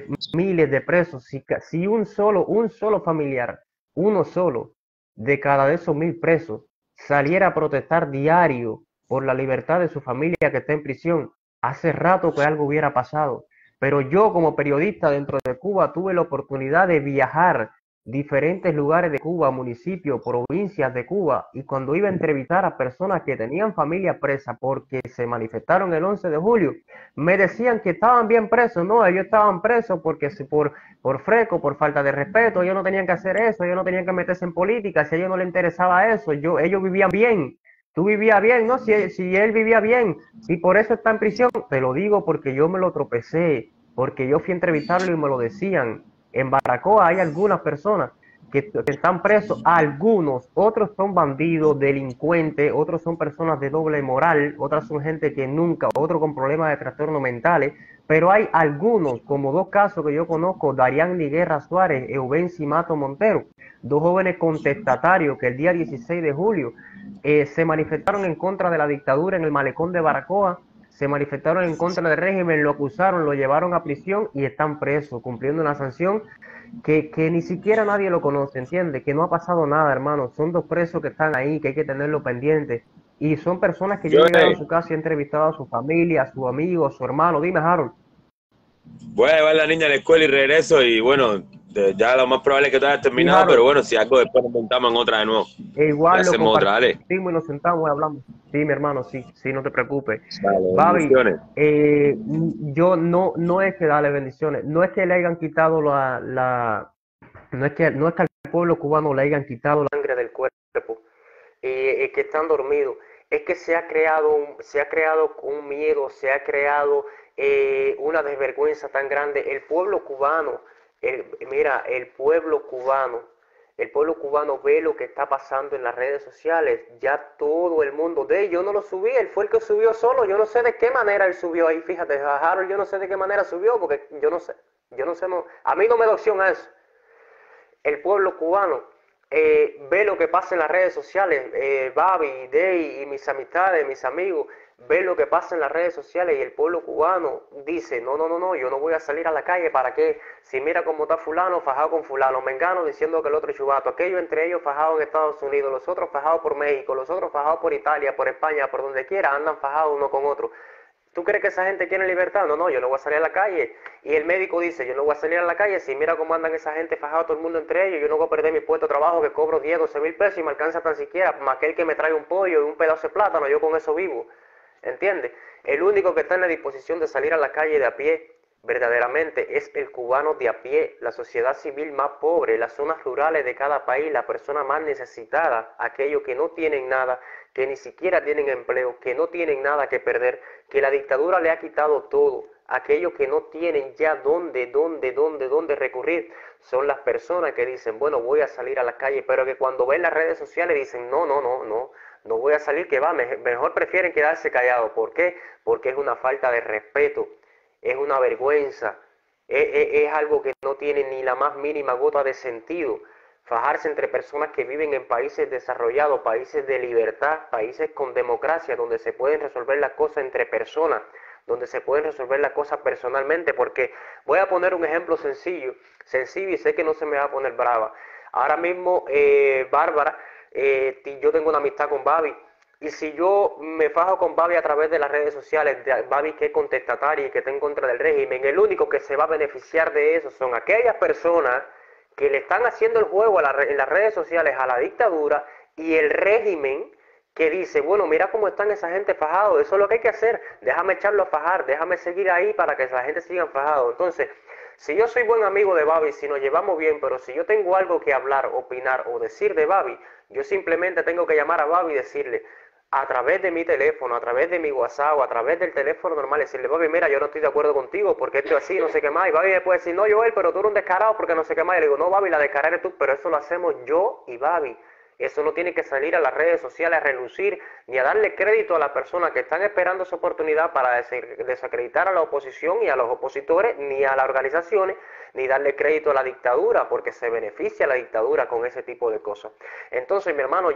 miles de presos. Si un solo familiar, uno solo de cada de esos 1000 presos saliera a protestar diario por la libertad de su familia que está en prisión, hace rato que algo hubiera pasado. Pero yo como periodista dentro de Cuba tuve la oportunidad de viajar diferentes lugares de Cuba, municipios, provincias de Cuba, y cuando iba a entrevistar a personas que tenían familia presa porque se manifestaron el 11 de julio, me decían que estaban bien presos. No, ellos estaban presos porque por freco, por falta de respeto, ellos no tenían que hacer eso, ellos no tenían que meterse en política, si a ellos no les interesaba eso, ellos vivían bien. Tú vivías bien, ¿no? Si él vivía bien y por eso está en prisión, te lo digo porque yo me lo tropecé, porque yo fui a entrevistarlo y me lo decían. En Baracoa hay algunas personas que están presos, algunos, otros son bandidos, delincuentes, otros son personas de doble moral, otras son gente que nunca, otros con problemas de trastornos mentales, pero hay algunos, como 2 casos que yo conozco, Darián Guerra Suárez, Eubenci Mato Montero, 2 jóvenes contestatarios que el día 16 de julio se manifestaron en contra de la dictadura en el malecón de Baracoa, se manifestaron en contra del régimen, lo acusaron, lo llevaron a prisión y están presos, cumpliendo una sanción que ni siquiera nadie lo conoce, ¿entiendes? Que no ha pasado nada, hermano. Son 2 presos que están ahí, que hay que tenerlo pendiente. Y son personas que yo he Yo, llegado a su casa y he entrevistado a su familia, a su amigo, a su hermano. Dime, Harold. voy a llevar a la niña a la escuela y regreso y bueno, Ya lo más probable es que tú hayas Sí, terminado, pero Harold, bueno, si algo después nos montamos en otra de nuevo. Y igual lo hacemos otra, dale. compartimos y nos sentamos y hablamos. Sí, mi hermano, sí, sí, no te preocupes. Dale, Babi, bendiciones. yo no es que dale bendiciones, no es que le hayan quitado no es que al pueblo cubano le hayan quitado la sangre del cuerpo, que están dormidos. Es que se ha creado un miedo, se ha creado una desvergüenza tan grande. El pueblo cubano, mira, el pueblo cubano ve lo que está pasando en las redes sociales. Ya todo el mundo yo no lo subí, él fue el que subió solo. Yo no sé de qué manera él subió ahí, fíjate, Harold, yo no sé de qué manera subió, porque yo no sé, a mí no me da opción a eso. El pueblo cubano ve lo que pasa en las redes sociales, Babi, Day y mis amistades, mis amigos, ven lo que pasa en las redes sociales y el pueblo cubano dice, no, no, no, no, yo no voy a salir a la calle, ¿para qué? Si mira cómo está fulano, fajado con fulano, mengano diciendo que el otro es chubato, aquello entre ellos fajado en Estados Unidos, los otros fajados por México, los otros fajados por Italia, por España, por donde quiera, andan fajados uno con otro. ¿Tú crees que esa gente quiere libertad? No, no, yo no voy a salir a la calle. Y el médico dice, yo no voy a salir a la calle, si mira cómo andan esa gente fajado todo el mundo entre ellos, yo no voy a perder mi puesto de trabajo que cobro 10, 12 mil pesos y me alcanza tan siquiera, más aquel que me trae un pollo y un pedazo de plátano, yo con eso vivo. ¿Entiendes? El único que está en la disposición de salir a la calle de a pie verdaderamente es el cubano de a pie, la sociedad civil más pobre, las zonas rurales de cada país, la persona más necesitada, aquellos que no tienen nada, que ni siquiera tienen empleo, que no tienen nada que perder, que la dictadura le ha quitado todo, aquellos que no tienen ya dónde recurrir, son las personas que dicen, bueno, voy a salir a la calle, pero que cuando ven las redes sociales dicen, no, no, no, no, no voy a salir, que va, mejor prefieren quedarse callados. ¿Por qué? Porque es una falta de respeto, es una vergüenza, es algo que no tiene ni la más mínima gota de sentido. Fajarse entre personas que viven en países desarrollados, países de libertad, países con democracia, donde se pueden resolver las cosas entre personas, donde se pueden resolver las cosas personalmente, porque voy a poner un ejemplo sencillo y sé que no se me va a poner brava. Ahora mismo, Bárbara, yo tengo una amistad con Babi, y si yo me fajo con Babi a través de las redes sociales, de Babi que es contestataria y que está en contra del régimen, el único que se va a beneficiar de eso son aquellas personas que le están haciendo el juego en las redes sociales a la dictadura y el régimen que dice, bueno, mira cómo están esa gente fajados, eso es lo que hay que hacer, déjame echarlo a fajar, déjame seguir ahí para que esa gente siga fajado. Entonces, si yo soy buen amigo de Babi, si nos llevamos bien, pero si yo tengo algo que hablar, opinar o decir de Babi, yo simplemente tengo que llamar a Babi y decirle, a través de mi teléfono, a través de mi WhatsApp o a través del teléfono normal, decirle, Babi, mira, yo no estoy de acuerdo contigo porque esto es así, no sé qué más. Y Babi me puede decir, no, Joel, pero tú eres un descarado porque no sé qué más. Y le digo, no, Babi, la descarada eres tú, pero eso lo hacemos yo y Babi. Eso no tiene que salir a las redes sociales a relucir ni a darle crédito a las personas que están esperando esa oportunidad para desacreditar a la oposición y a los opositores, ni a las organizaciones, ni darle crédito a la dictadura, porque se beneficia la dictadura con ese tipo de cosas. Entonces, mi hermano,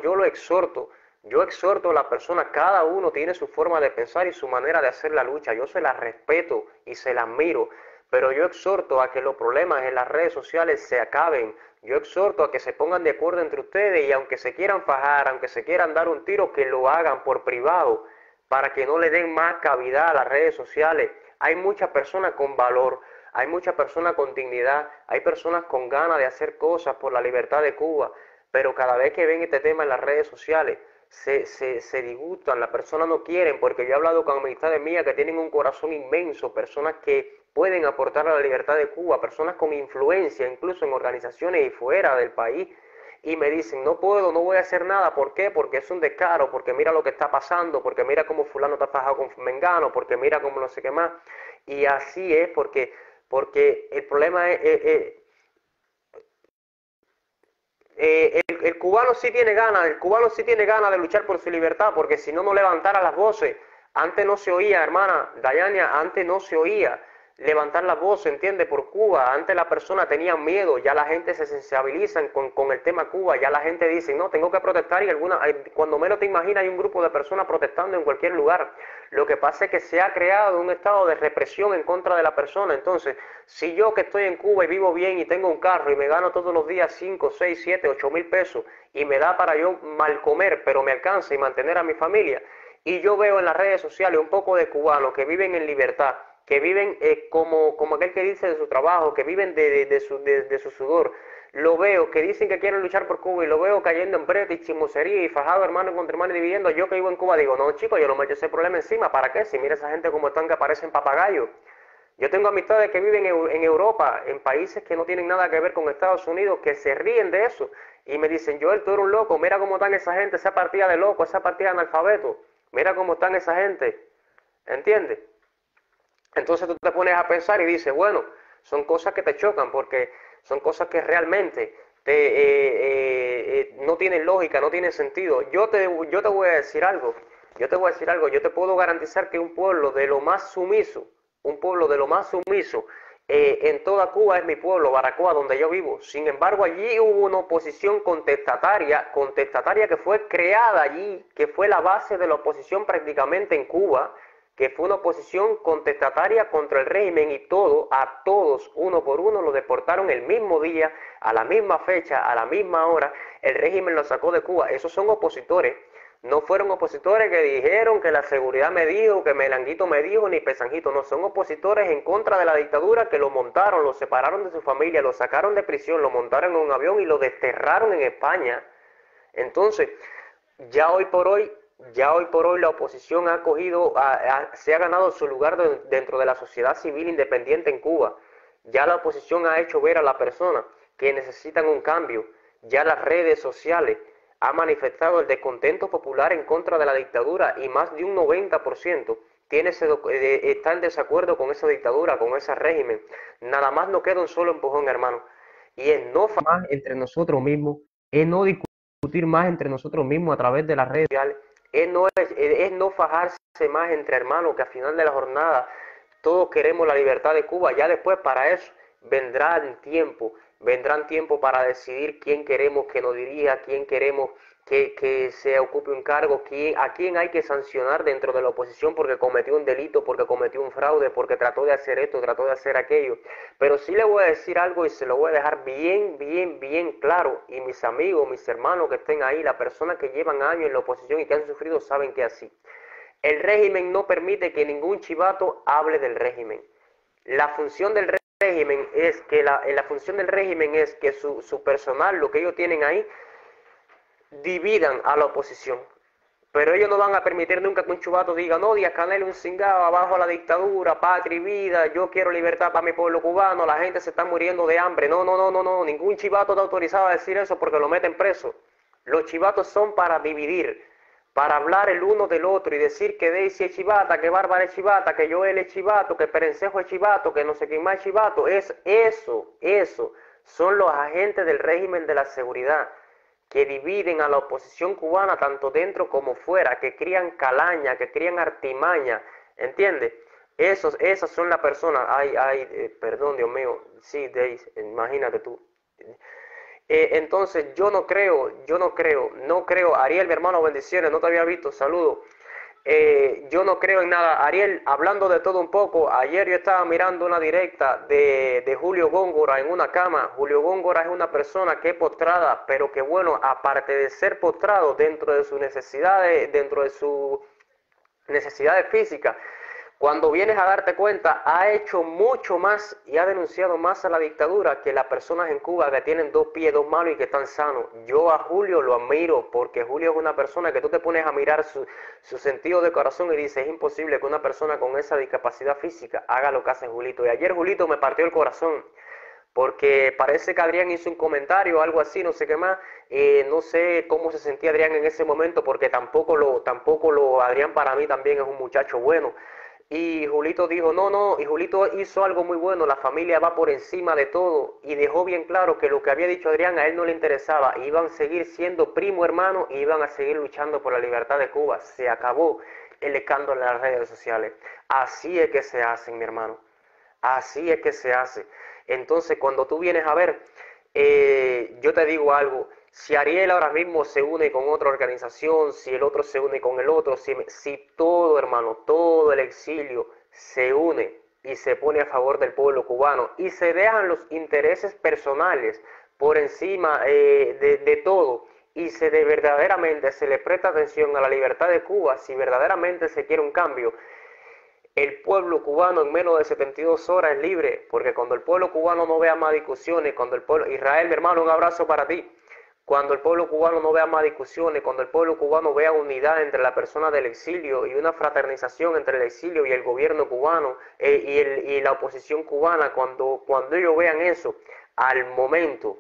yo exhorto a las personas, cada uno tiene su forma de pensar y su manera de hacer la lucha, yo se la respeto y se la admiro, pero yo exhorto a que los problemas en las redes sociales se acaben, yo exhorto a que se pongan de acuerdo entre ustedes y aunque se quieran fajar, aunque se quieran dar un tiro, que lo hagan por privado, para que no le den más cavidad a las redes sociales. Hay muchas personas con valor, hay muchas personas con dignidad, hay personas con ganas de hacer cosas por la libertad de Cuba, pero cada vez que ven este tema en las redes sociales, se disgustan, las personas no quieren, porque yo he hablado con amistades mías que tienen un corazón inmenso, personas que pueden aportar a la libertad de Cuba, personas con influencia, incluso en organizaciones y fuera del país, y me dicen, no puedo, no voy a hacer nada, ¿por qué? Porque es un descaro, porque mira lo que está pasando, porque mira cómo fulano está fajado con Mengano, porque mira cómo no sé qué más, y así es, porque el problema el cubano sí tiene ganas, el cubano sí tiene ganas de luchar por su libertad, porque si no, no levantara las voces. Antes no se oía, hermana Dayania, antes no se oía levantar la voz, ¿entiende? Por Cuba, antes la persona tenía miedo, ya la gente se sensibiliza con el tema Cuba, ya la gente dice, no, tengo que protestar y cuando menos te imaginas hay un grupo de personas protestando en cualquier lugar. Lo que pasa es que se ha creado un estado de represión en contra de la persona. Entonces, si yo que estoy en Cuba y vivo bien y tengo un carro y me gano todos los días 5, 6, 7, 8 mil pesos y me da para yo mal comer, pero me alcanza y mantener a mi familia, y yo veo en las redes sociales un poco de cubanos que viven en libertad, que viven como aquel que dice de su trabajo, que viven de su sudor. Lo veo, que dicen que quieren luchar por Cuba y lo veo cayendo en brete y chismosería y fajado hermano contra hermano y dividiendo. Yo que vivo en Cuba digo, no chicos, yo no me echo ese problema encima, ¿para qué? Si mira esa gente como están que parecen papagayos. Yo tengo amistades que viven en Europa, en países que no tienen nada que ver con Estados Unidos, que se ríen de eso y me dicen, Joel, tú eres un loco, mira cómo están esa gente, esa partida de loco, esa partida de analfabeto, mira cómo están esa gente, ¿entiendes? Entonces tú te pones a pensar y dices, bueno, son cosas que te chocan porque son cosas que realmente no tienen lógica, no tienen sentido. Yo te voy a decir algo, yo te puedo garantizar que un pueblo de lo más sumiso, un pueblo de lo más sumiso en toda Cuba es mi pueblo, Baracoa, donde yo vivo. Sin embargo, allí hubo una oposición contestataria que fue creada allí, que fue la base de la oposición prácticamente en Cuba, que fue una oposición contestataria contra el régimen y a todos, uno por uno, lo deportaron el mismo día, a la misma fecha, a la misma hora, el régimen lo sacó de Cuba. Esos son opositores, no fueron opositores que dijeron que la seguridad me dijo, que Melanguito me dijo, ni Pesanjito, no, son opositores en contra de la dictadura que lo montaron, lo separaron de su familia, lo sacaron de prisión, lo montaron en un avión y lo desterraron en España. Entonces, ya hoy por hoy, ya hoy por hoy la oposición se ha ganado su lugar dentro de la sociedad civil independiente en Cuba. Ya la oposición ha hecho ver a la persona que necesitan un cambio. Ya las redes sociales han manifestado el descontento popular en contra de la dictadura y más de un 90% está en desacuerdo con esa dictadura, con ese régimen. Nada más nos queda un solo empujón, hermano. Y es no más entre nosotros mismos, es no discutir más entre nosotros mismos a través de las redes sociales, es no fajarse más entre hermanos, que al final de la jornada todos queremos la libertad de Cuba. Ya después para eso vendrán tiempo para decidir quién queremos que nos dirija, quién queremos que se ocupe un cargo, a quién hay que sancionar dentro de la oposición porque cometió un delito, porque cometió un fraude, porque trató de hacer esto, trató de hacer aquello. Pero sí le voy a decir algo y se lo voy a dejar bien claro. Y mis amigos, mis hermanos que estén ahí, las personas que llevan años en la oposición y que han sufrido saben que es así. El régimen no permite que ningún chivato hable del régimen. La función del régimen es que la función del régimen es que su personal, lo que ellos tienen ahí, dividan a la oposición. Pero ellos no van a permitir nunca que un chubato diga, no, Díaz-Canel es un cingado, abajo a la dictadura, patria y vida, yo quiero libertad para mi pueblo cubano, la gente se está muriendo de hambre. No, ningún chivato está autorizado a decir eso porque lo meten preso. Los chivatos son para dividir, para hablar el uno del otro y decir que Daisy es chivata, que Bárbara es chivata, que Joel es chivato, que Perencejo es chivato, que no sé quién más es chivato. Eso son los agentes del régimen de la seguridad que dividen a la oposición cubana tanto dentro como fuera, que crían calaña, que crían artimaña, ¿entiendes? Esas son las personas, perdón, Dios mío, sí, Daisy, imagínate tú. Entonces yo no creo, Ariel, mi hermano, bendiciones, no te había visto, saludos. Yo no creo en nada. Ariel, hablando de todo un poco, ayer yo estaba mirando una directa de Julio Góngora en una cama. Julio Góngora es una persona que es postrada, pero que bueno, aparte de ser postrado dentro de sus necesidades físicas, cuando vienes a darte cuenta, ha hecho mucho más y ha denunciado más a la dictadura que las personas en Cuba que tienen 2 pies, 2 manos y que están sanos. Yo a Julio lo admiro porque Julio es una persona que tú te pones a mirar su sentido de corazón y dices, es imposible que una persona con esa discapacidad física haga lo que hace Julito. Y ayer Julito me partió el corazón porque parece que Adrián hizo un comentario o algo así, no sé qué más. No sé cómo se sentía Adrián en ese momento porque Adrián para mí también es un muchacho bueno. Y Julito dijo, no, y Julito hizo algo muy bueno, la familia va por encima de todo, y dejó bien claro que lo que había dicho Adrián a él no le interesaba, iban a seguir siendo primo hermano y iban a seguir luchando por la libertad de Cuba. Se acabó el escándalo en las redes sociales. Así es que se hace, mi hermano, así es que se hace. Entonces, cuando tú vienes a ver, yo te digo algo, si Ariel ahora mismo se une con otra organización, si el otro se une con el otro, si todo, hermano, todo el exilio se une y se pone a favor del pueblo cubano y se dejan los intereses personales por encima de todo y verdaderamente se le presta atención a la libertad de Cuba, si verdaderamente se quiere un cambio, el pueblo cubano en menos de 72 horas es libre, porque cuando el pueblo cubano no vea más discusiones, cuando el pueblo, Israel, mi hermano, un abrazo para ti, cuando el pueblo cubano no vea más discusiones, cuando el pueblo cubano vea unidad entre la persona del exilio y una fraternización entre el exilio y el gobierno cubano y la oposición cubana, cuando ellos vean eso, al momento,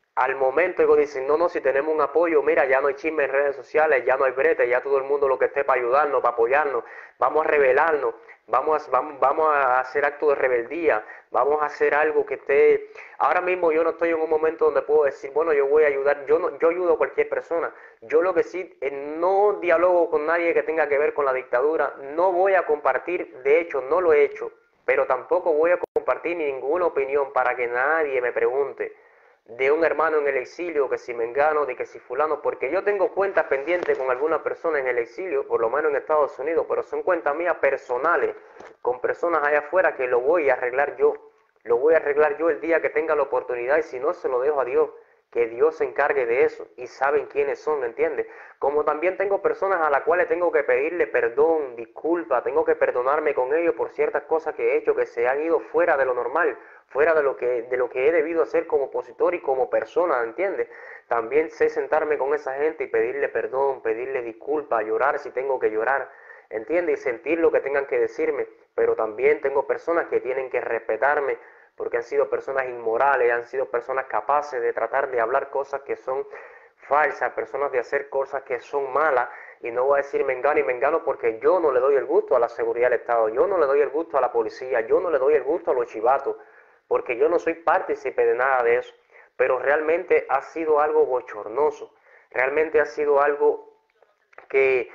ellos dicen, no, no, si tenemos un apoyo, mira, ya no hay chisme en redes sociales, ya no hay brete, ya todo el mundo lo que esté para ayudarnos, para apoyarnos, vamos a rebelarnos, vamos a hacer actos de rebeldía, vamos a hacer algo que esté... Ahora mismo yo no estoy en un momento donde puedo decir, bueno, yo voy a ayudar, yo, no, yo ayudo a cualquier persona, yo lo que sí, no dialogo con nadie que tenga que ver con la dictadura, no voy a compartir, de hecho no lo he hecho, pero tampoco voy a compartir ninguna opinión para que nadie me pregunte de un hermano en el exilio, que si mengano, de que si fulano, porque yo tengo cuentas pendientes con alguna persona en el exilio, por lo menos en Estados Unidos, pero son cuentas mías personales, con personas allá afuera que lo voy a arreglar yo, lo voy a arreglar yo el día que tenga la oportunidad y si no se lo dejo a Dios, que Dios se encargue de eso y saben quiénes son, ¿entiendes? Como también tengo personas a las cuales tengo que pedirle perdón, disculpa, tengo que perdonarme con ellos por ciertas cosas que he hecho que se han ido fuera de lo normal, fuera de lo que he debido hacer como opositor y como persona, ¿entiendes? También sé sentarme con esa gente y pedirle perdón, pedirle disculpa, llorar si tengo que llorar, ¿entiendes? Y sentir lo que tengan que decirme, pero también tengo personas que tienen que respetarme porque han sido personas inmorales, han sido personas capaces de tratar de hablar cosas que son falsas, personas de hacer cosas que son malas, y no voy a decir mengano y mengano porque yo no le doy el gusto a la seguridad del Estado, yo no le doy el gusto a la policía, yo no le doy el gusto a los chivatos, porque yo no soy partícipe de nada de eso, pero realmente ha sido algo bochornoso, realmente ha sido algo que,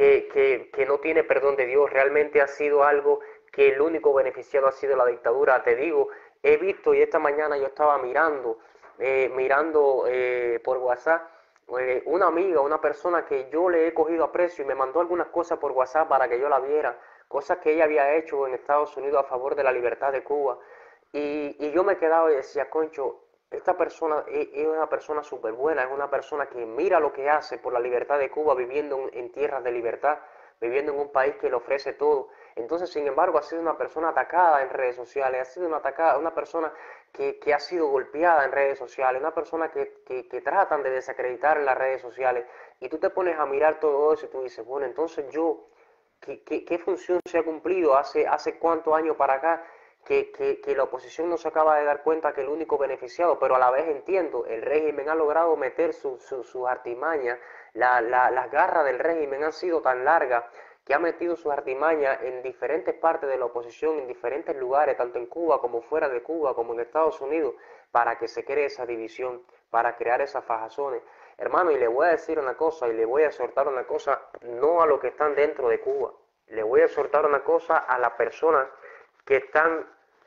que no tiene perdón de Dios, realmente ha sido algo que el único beneficiado ha sido la dictadura, te digo, he visto y esta mañana yo estaba mirando por WhatsApp, una amiga, una persona que yo le he cogido aprecio y me mandó algunas cosas por WhatsApp para que yo la viera, cosas que ella había hecho en Estados Unidos a favor de la libertad de Cuba. Y yo me quedaba y decía, concho, esta persona es una persona súper buena, es una persona que mira lo que hace por la libertad de Cuba, viviendo en tierras de libertad, viviendo en un país que le ofrece todo. Entonces, sin embargo, ha sido una persona atacada en redes sociales, ha sido una persona que ha sido golpeada en redes sociales, una persona que tratan de desacreditar en las redes sociales. Y tú te pones a mirar todo eso y tú dices, bueno, entonces yo, ¿qué función se ha cumplido hace cuántos años para acá? Que la oposición no se acaba de dar cuenta que el único beneficiado, pero a la vez entiendo, el régimen ha logrado meter sus artimañas, las garras del régimen han sido tan largas que ha metido sus artimañas en diferentes partes de la oposición, en diferentes lugares, tanto en Cuba como fuera de Cuba, como en Estados Unidos, para que se cree esa división, para crear esas fajazones. Hermano, y le voy a decir una cosa, y le voy a exhortar una cosa, no a los que están dentro de Cuba, le voy a exhortar una cosa a las personas que están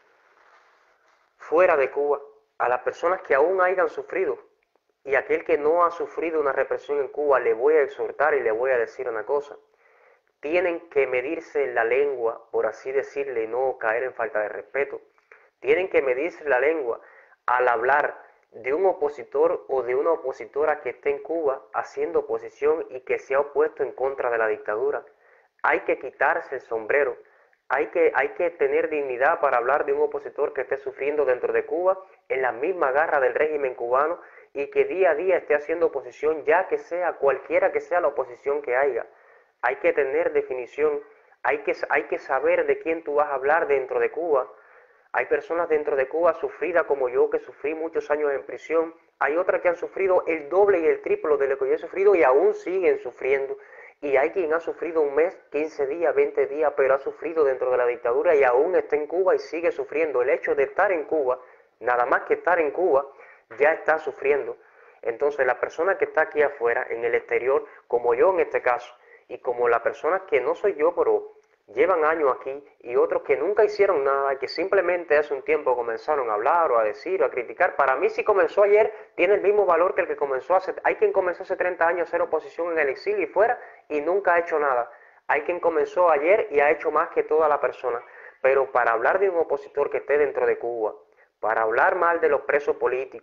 fuera de Cuba, a las personas que aún hayan sufrido, y aquel que no ha sufrido una represión en Cuba, le voy a exhortar y le voy a decir una cosa. Tienen que medirse la lengua, por así decirle, y no caer en falta de respeto. Tienen que medirse la lengua al hablar de un opositor o de una opositora que esté en Cuba haciendo oposición y que se ha opuesto en contra de la dictadura. Hay que quitarse el sombrero. Hay que tener dignidad para hablar de un opositor que esté sufriendo dentro de Cuba en la misma garra del régimen cubano y que día a día esté haciendo oposición, ya que sea cualquiera que sea la oposición que haya. Hay que tener definición, hay que saber de quién tú vas a hablar dentro de Cuba. Hay personas dentro de Cuba sufridas como yo, que sufrí muchos años en prisión. Hay otras que han sufrido el doble y el triple de lo que yo he sufrido y aún siguen sufriendo. Y hay quien ha sufrido un mes, 15 días, 20 días, pero ha sufrido dentro de la dictadura y aún está en Cuba y sigue sufriendo. El hecho de estar en Cuba, nada más que estar en Cuba, ya está sufriendo. Entonces la persona que está aquí afuera, en el exterior, como yo en este caso, y como la persona que no soy yo, pero llevan años aquí, y otros que nunca hicieron nada, que simplemente hace un tiempo comenzaron a hablar o a decir o a criticar. Para mí, si comenzó ayer, tiene el mismo valor que el que comenzó hace... Hay quien comenzó hace 30 años a hacer oposición en el exilio y fuera y nunca ha hecho nada. Hay quien comenzó ayer y ha hecho más que toda la persona. Pero para hablar de un opositor que esté dentro de Cuba, para hablar mal de los presos políticos,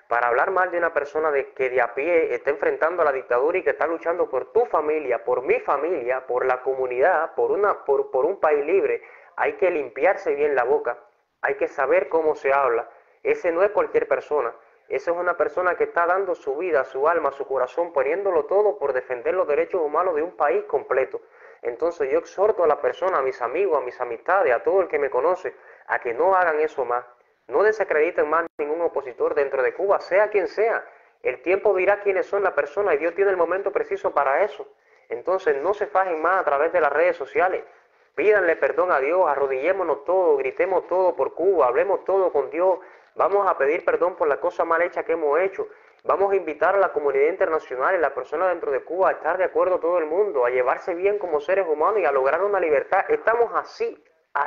para hablar mal de una persona que de a pie está enfrentando a la dictadura y que está luchando por tu familia, por mi familia, por la comunidad, por un país libre, hay que limpiarse bien la boca, hay que saber cómo se habla. Ese no es cualquier persona. Esa es una persona que está dando su vida, su alma, su corazón, poniéndolo todo por defender los derechos humanos de un país completo. Entonces yo exhorto a las personas, a mis amigos, a mis amistades, a todo el que me conoce, a que no hagan eso más. No desacrediten más ningún opositor dentro de Cuba, sea quien sea. El tiempo dirá quiénes son las personas y Dios tiene el momento preciso para eso. Entonces no se fajen más a través de las redes sociales. Pídanle perdón a Dios, arrodillémonos todos, gritemos todo por Cuba, hablemos todo con Dios. Vamos a pedir perdón por la cosa mal hecha que hemos hecho. Vamos a invitar a la comunidad internacional y a las personas dentro de Cuba a estar de acuerdo todo el mundo, a llevarse bien como seres humanos y a lograr una libertad. Estamos así,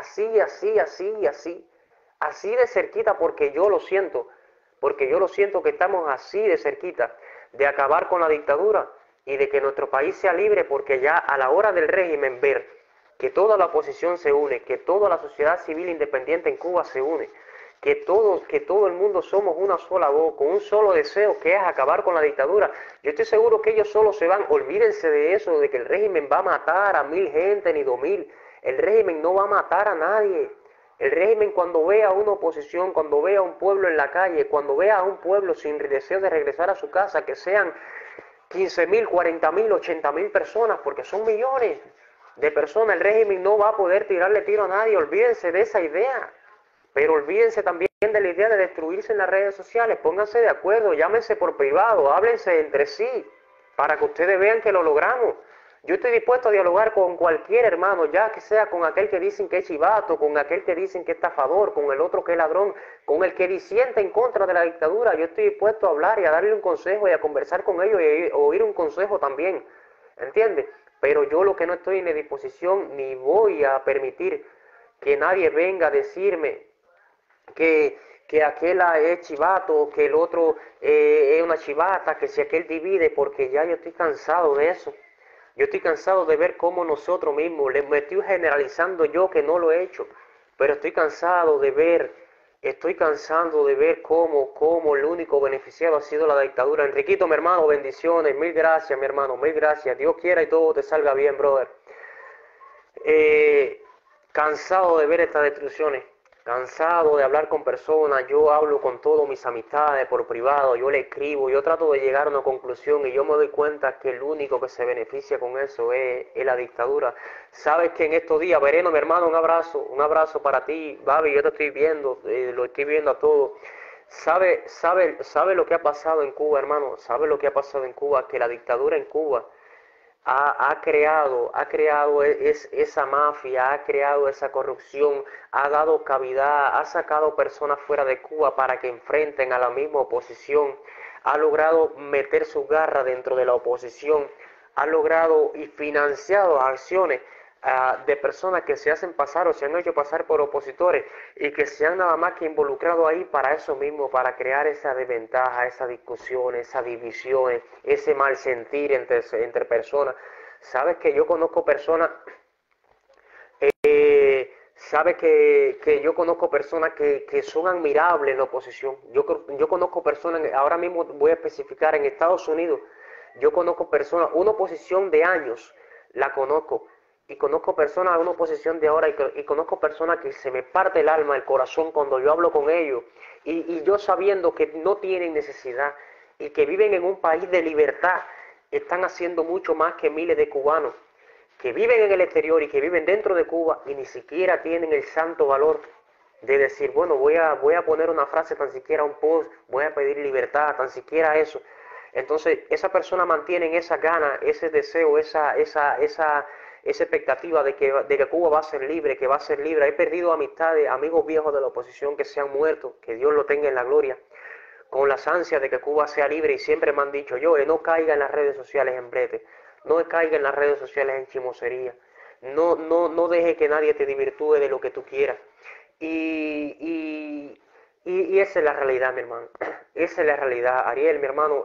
así de cerquita porque yo lo siento que estamos así de cerquita de acabar con la dictadura y de que nuestro país sea libre, porque ya a la hora del régimen ver que toda la oposición se une, que toda la sociedad civil independiente en Cuba se une, que todo el mundo somos una sola voz, con un solo deseo, que es acabar con la dictadura. Yo estoy seguro que ellos solo se van, olvídense de eso, de que el régimen va a matar a 1000 gente ni 2000. El régimen no va a matar a nadie. El régimen, cuando vea a una oposición, cuando vea a un pueblo en la calle, cuando vea a un pueblo sin deseo de regresar a su casa, que sean 15.000, 40.000, 80.000 personas, porque son millones de personas, el régimen no va a poder tirarle tiro a nadie. Olvídense de esa idea. Pero olvídense también de la idea de destruirse en las redes sociales. Pónganse de acuerdo, llámense por privado, háblense entre sí, para que ustedes vean que lo logramos. Yo estoy dispuesto a dialogar con cualquier hermano, ya que sea con aquel que dicen que es chivato, con aquel que dicen que es estafador, con el otro que es ladrón, con el que disiente en contra de la dictadura. Yo estoy dispuesto a hablar y a darle un consejo y a conversar con ellos y a oír un consejo también, ¿entiendes? Pero yo lo que no estoy en disposición ni voy a permitir que nadie venga a decirme que aquel es chivato, que el otro es una chivata, que si aquel divide, porque ya yo estoy cansado de eso. Yo estoy cansado de ver cómo nosotros mismos, me estoy generalizando yo que no lo he hecho, pero estoy cansado de ver cómo el único beneficiado ha sido la dictadura. Enriquito, mi hermano, bendiciones, mil gracias, mi hermano, mil gracias. Dios quiera y todo te salga bien, brother. Eh, Cansado de ver estas destrucciones, cansado de hablar con personas. Yo hablo con todas mis amistades por privado, yo le escribo, yo trato de llegar a una conclusión y yo me doy cuenta que el único que se beneficia con eso es la dictadura. Sabes que en estos días, Vereno, mi hermano, un abrazo para ti, Babi, yo te estoy viendo, lo estoy viendo a todos. ¿Sabe lo que ha pasado en Cuba, hermano? ¿Sabe lo que ha pasado en Cuba? Que la dictadura en Cuba ha creado esa mafia, ha creado esa corrupción, ha dado cavidad, ha sacado personas fuera de Cuba para que enfrenten a la misma oposición, ha logrado meter su garra dentro de la oposición, ha logrado y financiado acciones de personas que se hacen pasar o se han hecho pasar por opositores y que se han nada más que involucrado ahí para eso mismo, para crear esa desventaja, esa discusión, esa división, ese mal sentir entre personas. Sabes que yo conozco personas, sabes que yo conozco personas que son admirables en la oposición. Yo conozco personas, ahora mismo voy a especificar, en Estados Unidos, yo conozco personas, una oposición de años, la conozco, y conozco personas de una oposición de ahora, y conozco personas que se me parte el alma, el corazón cuando yo hablo con ellos, y yo sabiendo que no tienen necesidad y que viven en un país de libertad, están haciendo mucho más que miles de cubanos que viven en el exterior y que viven dentro de Cuba y ni siquiera tienen el santo valor de decir, bueno, voy a poner una frase, tan siquiera un post, voy a pedir libertad, tan siquiera eso. Entonces, esa persona mantiene esa gana, ese deseo, esa expectativa de que Cuba va a ser libre, que va a ser libre. He perdido amistades, amigos viejos de la oposición que se han muerto, que Dios lo tenga en la gloria, con las ansias de que Cuba sea libre, y siempre me han dicho, yo, no caiga en las redes sociales en brete, no caiga en las redes sociales en chimosería, no deje que nadie te divirtúe de lo que tú quieras. Y esa es la realidad, mi hermano. Esa es la realidad, Ariel, mi hermano.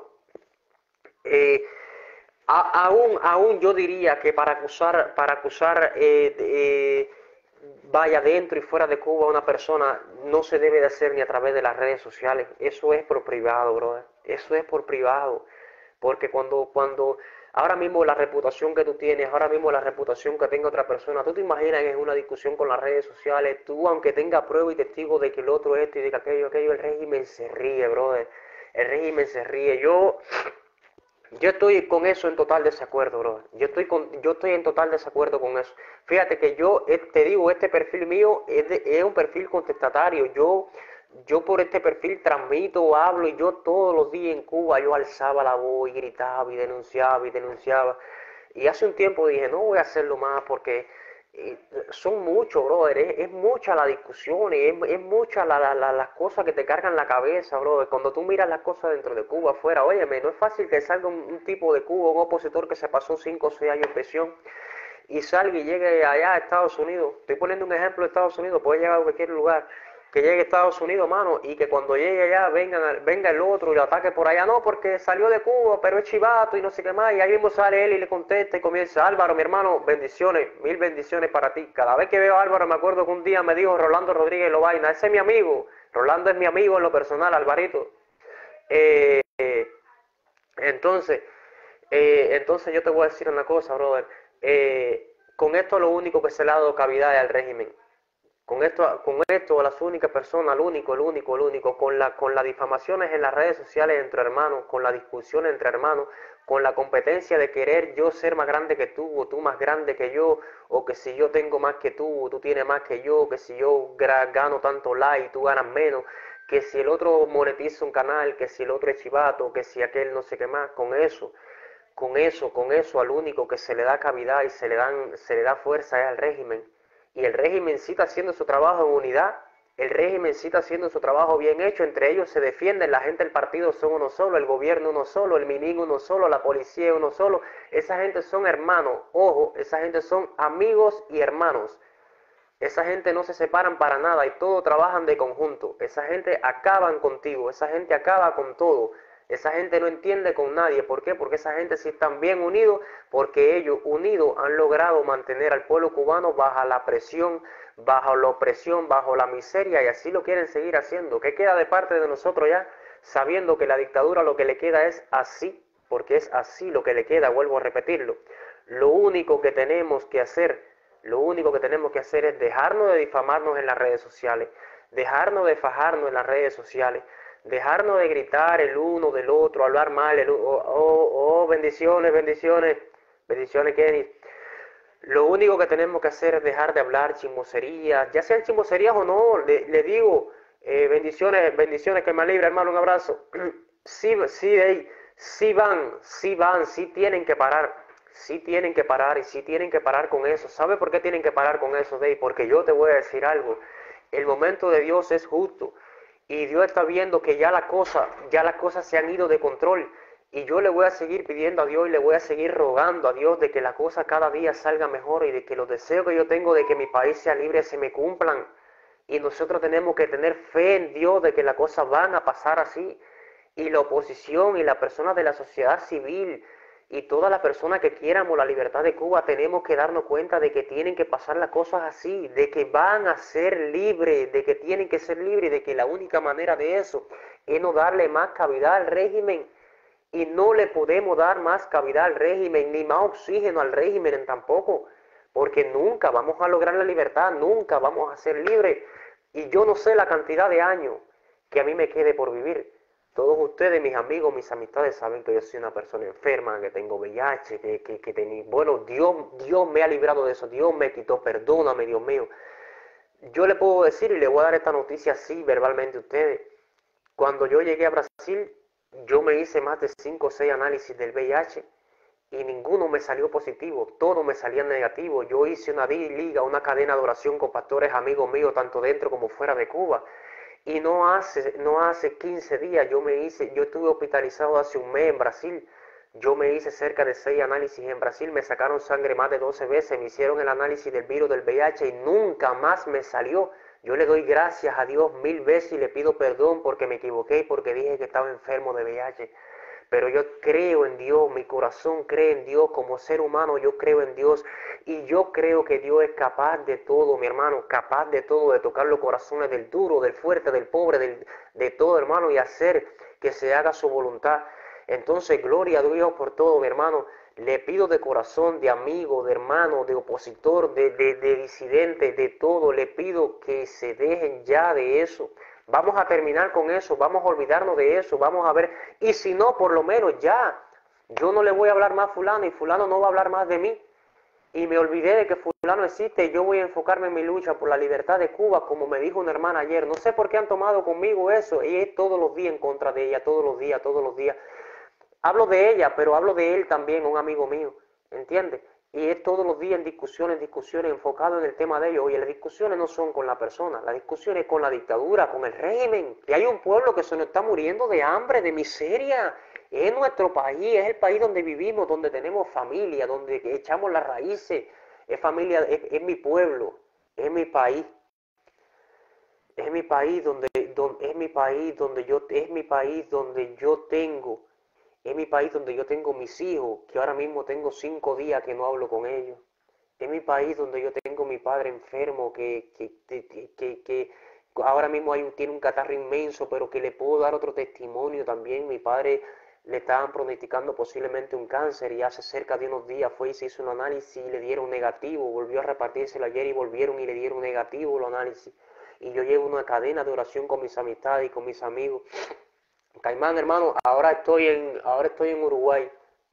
Aún yo diría que para acusar vaya dentro y fuera de Cuba una persona, no se debe de hacer ni a través de las redes sociales. Eso es por privado, brother. Eso es por privado. Porque ahora mismo la reputación que tú tienes, ahora mismo la reputación que tenga otra persona, tú te imaginas en una discusión con las redes sociales, tú aunque tenga prueba y testigo de que el otro esto y de que aquello, el régimen se ríe, brother. El régimen se ríe. Yo estoy con eso en total desacuerdo, bro. Yo estoy en total desacuerdo con eso. Fíjate que yo te digo, este perfil mío es un perfil contestatario. Yo por este perfil transmito, hablo y yo todos los días en Cuba yo alzaba la voz y gritaba y denunciaba y denunciaba. Y hace un tiempo dije, no voy a hacerlo más porque eh, son muchos, brother, es mucha la discusión, es mucha las cosas que te cargan la cabeza, brother. Cuando tú miras las cosas dentro de Cuba, afuera, óyeme, no es fácil que salga un tipo de Cuba, un opositor que se pasó 5 o 6 años en prisión, y salga y llegue allá a Estados Unidos. Estoy poniendo un ejemplo de Estados Unidos, puede llegar a cualquier lugar, que llegue a Estados Unidos, mano, y que cuando llegue allá venga el otro y lo ataque por allá, no, porque salió de Cuba, pero es chivato y no sé qué más, y ahí mismo sale él y le contesta y comienza, Álvaro, mi hermano, bendiciones, mil bendiciones para ti. Cada vez que veo a Álvaro me acuerdo que un día me dijo Rolando Rodríguez Lobaina, ese es mi amigo, Rolando es mi amigo en lo personal, Alvarito. Eh, eh, entonces, entonces yo te voy a decir una cosa, brother. Con esto lo único que se le ha dado cavidad es al régimen. Con esto las únicas personas, el único, con las difamaciones en las redes sociales entre hermanos, con la discusión entre hermanos, con la competencia de querer yo ser más grande que tú, o tú más grande que yo, o que si yo tengo más que tú, tú tienes más que yo, que si yo gano tanto like, tú ganas menos, que si el otro monetiza un canal, que si el otro es chivato, que si aquel no sé qué más, con eso al único que se le da cavidad y se le da fuerza es al régimen. Y el régimen sí está haciendo su trabajo en unidad, el régimen sí está haciendo su trabajo bien hecho, entre ellos se defienden, la gente del partido son uno solo, el gobierno uno solo, el minín uno solo, la policía uno solo, esa gente son hermanos, ojo, esa gente son amigos y hermanos. Esa gente no se separan para nada y todos trabajan de conjunto. Esa gente acaban contigo, esa gente acaba con todo. Esa gente no entiende con nadie. ¿Por qué? Porque esa gente sí están bien unidos, porque ellos unidos han logrado mantener al pueblo cubano bajo la presión, bajo la opresión, bajo la miseria y así lo quieren seguir haciendo. ¿Qué queda de parte de nosotros ya? Sabiendo que la dictadura lo que le queda es así, porque es así lo que le queda, vuelvo a repetirlo. Lo único que tenemos que hacer lo único que tenemos que hacer es dejarnos de difamarnos en las redes sociales, dejarnos de fajarnos en las redes sociales, dejarnos de gritar el uno del otro, hablar mal, bendiciones, bendiciones, bendiciones, Kenny. Lo único que tenemos que hacer es dejar de hablar chismoserías, ya sean chismoserías o no, le digo, bendiciones, bendiciones, que me libre, hermano, un abrazo. Sí, sí, sí tienen que parar. Sí tienen que parar y sí tienen que parar con eso. ¿Sabe por qué tienen que parar con eso, Dave? Porque yo te voy a decir algo. El momento de Dios es justo y Dios está viendo que ya las cosas se han ido de control. Y yo le voy a seguir pidiendo a Dios y le voy a seguir rogando a Dios de que la cosa cada día salga mejor y de que los deseos que yo tengo de que mi país sea libre se me cumplan. Y nosotros tenemos que tener fe en Dios de que las cosas van a pasar así. Y la oposición y las personas de la sociedad civil y todas las personas que quieramos la libertad de Cuba tenemos que darnos cuenta de que tienen que pasar las cosas así, de que van a ser libres, de que tienen que ser libres, de que la única manera de eso es no darle más cavidad al régimen. Y no le podemos dar más cavidad al régimen, ni más oxígeno al régimen tampoco, porque nunca vamos a lograr la libertad, nunca vamos a ser libres. Y yo no sé la cantidad de años que a mí me quede por vivir. Todos ustedes, mis amigos, mis amistades, saben que yo soy una persona enferma, que tengo VIH, que tenía... Bueno, Dios me ha librado de eso, Dios me quitó, perdóname, Dios mío. Yo le puedo decir y le voy a dar esta noticia así verbalmente a ustedes. Cuando yo llegué a Brasil, yo me hice más de 5 o 6 análisis del VIH y ninguno me salió positivo, todos me salían negativos. Yo hice una liga, una cadena de oración con pastores amigos míos, tanto dentro como fuera de Cuba. Y no hace 15 días yo estuve hospitalizado hace un mes en Brasil. Yo me hice cerca de 6 análisis en Brasil, me sacaron sangre más de 12 veces, me hicieron el análisis del virus del VIH y nunca más me salió. Yo le doy gracias a Dios 1000 veces y le pido perdón porque me equivoqué y porque dije que estaba enfermo de VIH. pero yo creo en Dios, mi corazón cree en Dios, como ser humano yo creo en Dios, y yo creo que Dios es capaz de todo, mi hermano, capaz de todo, de tocar los corazones del duro, del fuerte, del pobre, de todo, hermano, y hacer que se haga su voluntad. Entonces, gloria a Dios por todo, mi hermano. Le pido de corazón, de amigo, de hermano, de opositor, de disidente, de todo, le pido que se dejen ya de eso. Vamos a terminar con eso, vamos a olvidarnos de eso, vamos a ver, y si no, por lo menos ya, yo no le voy a hablar más a fulano y fulano no va a hablar más de mí. Y me olvidé de que fulano existe y yo voy a enfocarme en mi lucha por la libertad de Cuba, como me dijo una hermana ayer. No sé por qué han tomado conmigo eso, y es todos los días en contra de ella, todos los días, todos los días. Hablo de ella, pero hablo de él también, un amigo mío, ¿entiendes? Y es todos los días en discusiones, enfocado en el tema de ellos. Oye, las discusiones no son con la persona, las discusiones es con la dictadura, con el régimen. Que hay un pueblo que se nos está muriendo de hambre, de miseria. Es nuestro país, es el país donde vivimos, donde tenemos familia, donde echamos las raíces. Es familia, es mi pueblo, es mi país. Es mi país es mi país donde yo, es mi país donde yo tengo. Es mi país donde yo tengo mis hijos, que ahora mismo tengo 5 días que no hablo con ellos. Es mi país donde yo tengo mi padre enfermo, que ahora mismo tiene un catarro inmenso, pero que le puedo dar otro testimonio también. Mi padre le estaban pronosticando posiblemente un cáncer y hace cerca de unos días fue y se hizo un análisis y le dieron negativo. Volvió a repartírselo ayer y volvieron y le dieron negativo el análisis. Y yo llevo una cadena de oración con mis amistades y con mis amigos. Caimán, hermano, ahora estoy en Uruguay,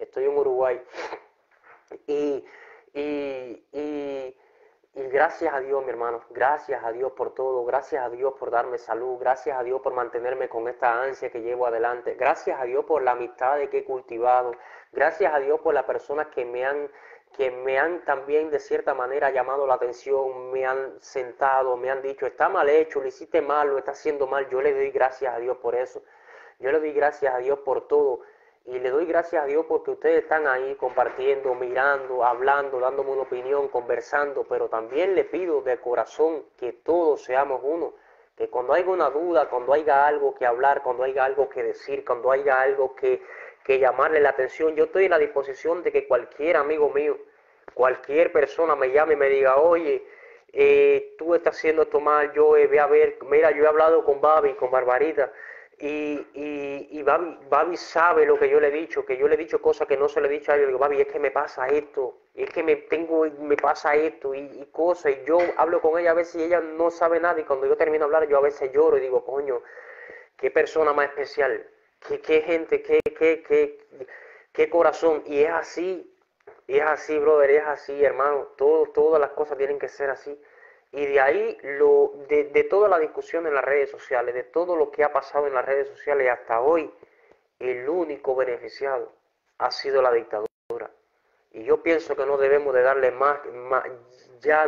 y, y, y, y gracias a Dios, mi hermano, gracias a Dios por todo, gracias a Dios por darme salud, gracias a Dios por mantenerme con esta ansia que llevo adelante, gracias a Dios por la amistad que he cultivado, gracias a Dios por las personas que me han también de cierta manera llamado la atención, me han sentado, me han dicho, está mal hecho, lo hiciste mal, lo estás haciendo mal. Yo le doy gracias a Dios por eso. Yo le doy gracias a Dios por todo. Y le doy gracias a Dios porque ustedes están ahí compartiendo, mirando, hablando, dándome una opinión, conversando. Pero también le pido de corazón que todos seamos uno. Que cuando haya una duda, cuando haya algo que hablar, cuando haya algo que decir, cuando haya algo que llamarle la atención, yo estoy a la disposición de que cualquier amigo mío, cualquier persona me llame y me diga, oye, tú estás haciendo esto mal, yo voy a ver, mira, yo he hablado con Babi, con Barbarita, y Babi sabe lo que yo le he dicho, que yo le he dicho cosas que no se le he dicho a él. Le digo, Babi, es que me pasa esto, es que me pasa esto, y cosas, y yo hablo con ella a veces y ella no sabe nada, y cuando yo termino de hablar yo a veces lloro y digo, coño, qué persona más especial, qué gente, qué corazón, y es así, brother, es así, hermano, todas las cosas tienen que ser así. Y de ahí, de toda la discusión en las redes sociales, de todo lo que ha pasado en las redes sociales hasta hoy, el único beneficiado ha sido la dictadura. Y yo pienso que no debemos de darle ya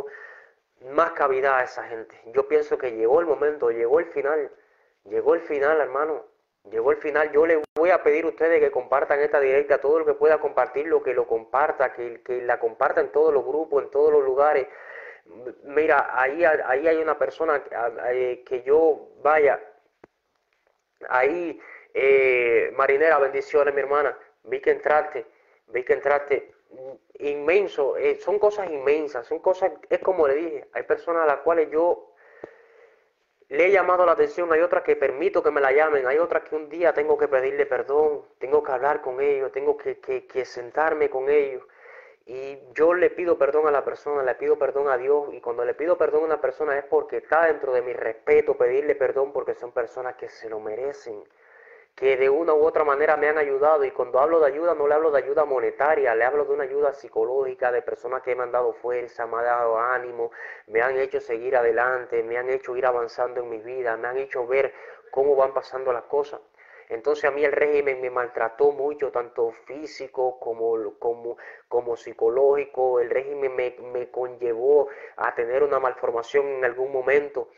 más cavidad a esa gente. Yo pienso que llegó el momento, llegó el final, hermano. Llegó el final. Yo les voy a pedir a ustedes que compartan esta directa, todo lo que pueda compartirlo, que lo comparta, que la comparta en todos los grupos, en todos los lugares. Mira, ahí hay una persona que yo, vaya, ahí, Marinera, bendiciones, mi hermana, vi que entraste, inmenso, son cosas inmensas, son cosas, es como le dije, hay personas a las cuales yo le he llamado la atención, hay otras que permito que me la llamen, hay otras que un día tengo que pedirle perdón, tengo que hablar con ellos, tengo que sentarme con ellos. Y yo le pido perdón a la persona, le pido perdón a Dios, y cuando le pido perdón a una persona es porque está dentro de mi respeto pedirle perdón, porque son personas que se lo merecen, que de una u otra manera me han ayudado. Y cuando hablo de ayuda no le hablo de ayuda monetaria, le hablo de una ayuda psicológica, de personas que me han dado fuerza, me han dado ánimo, me han hecho seguir adelante, me han hecho ir avanzando en mi vida, me han hecho ver cómo van pasando las cosas. Entonces a mí el régimen me maltrató mucho, tanto físico como psicológico. El régimen me conllevó a tener una malformación en algún momento,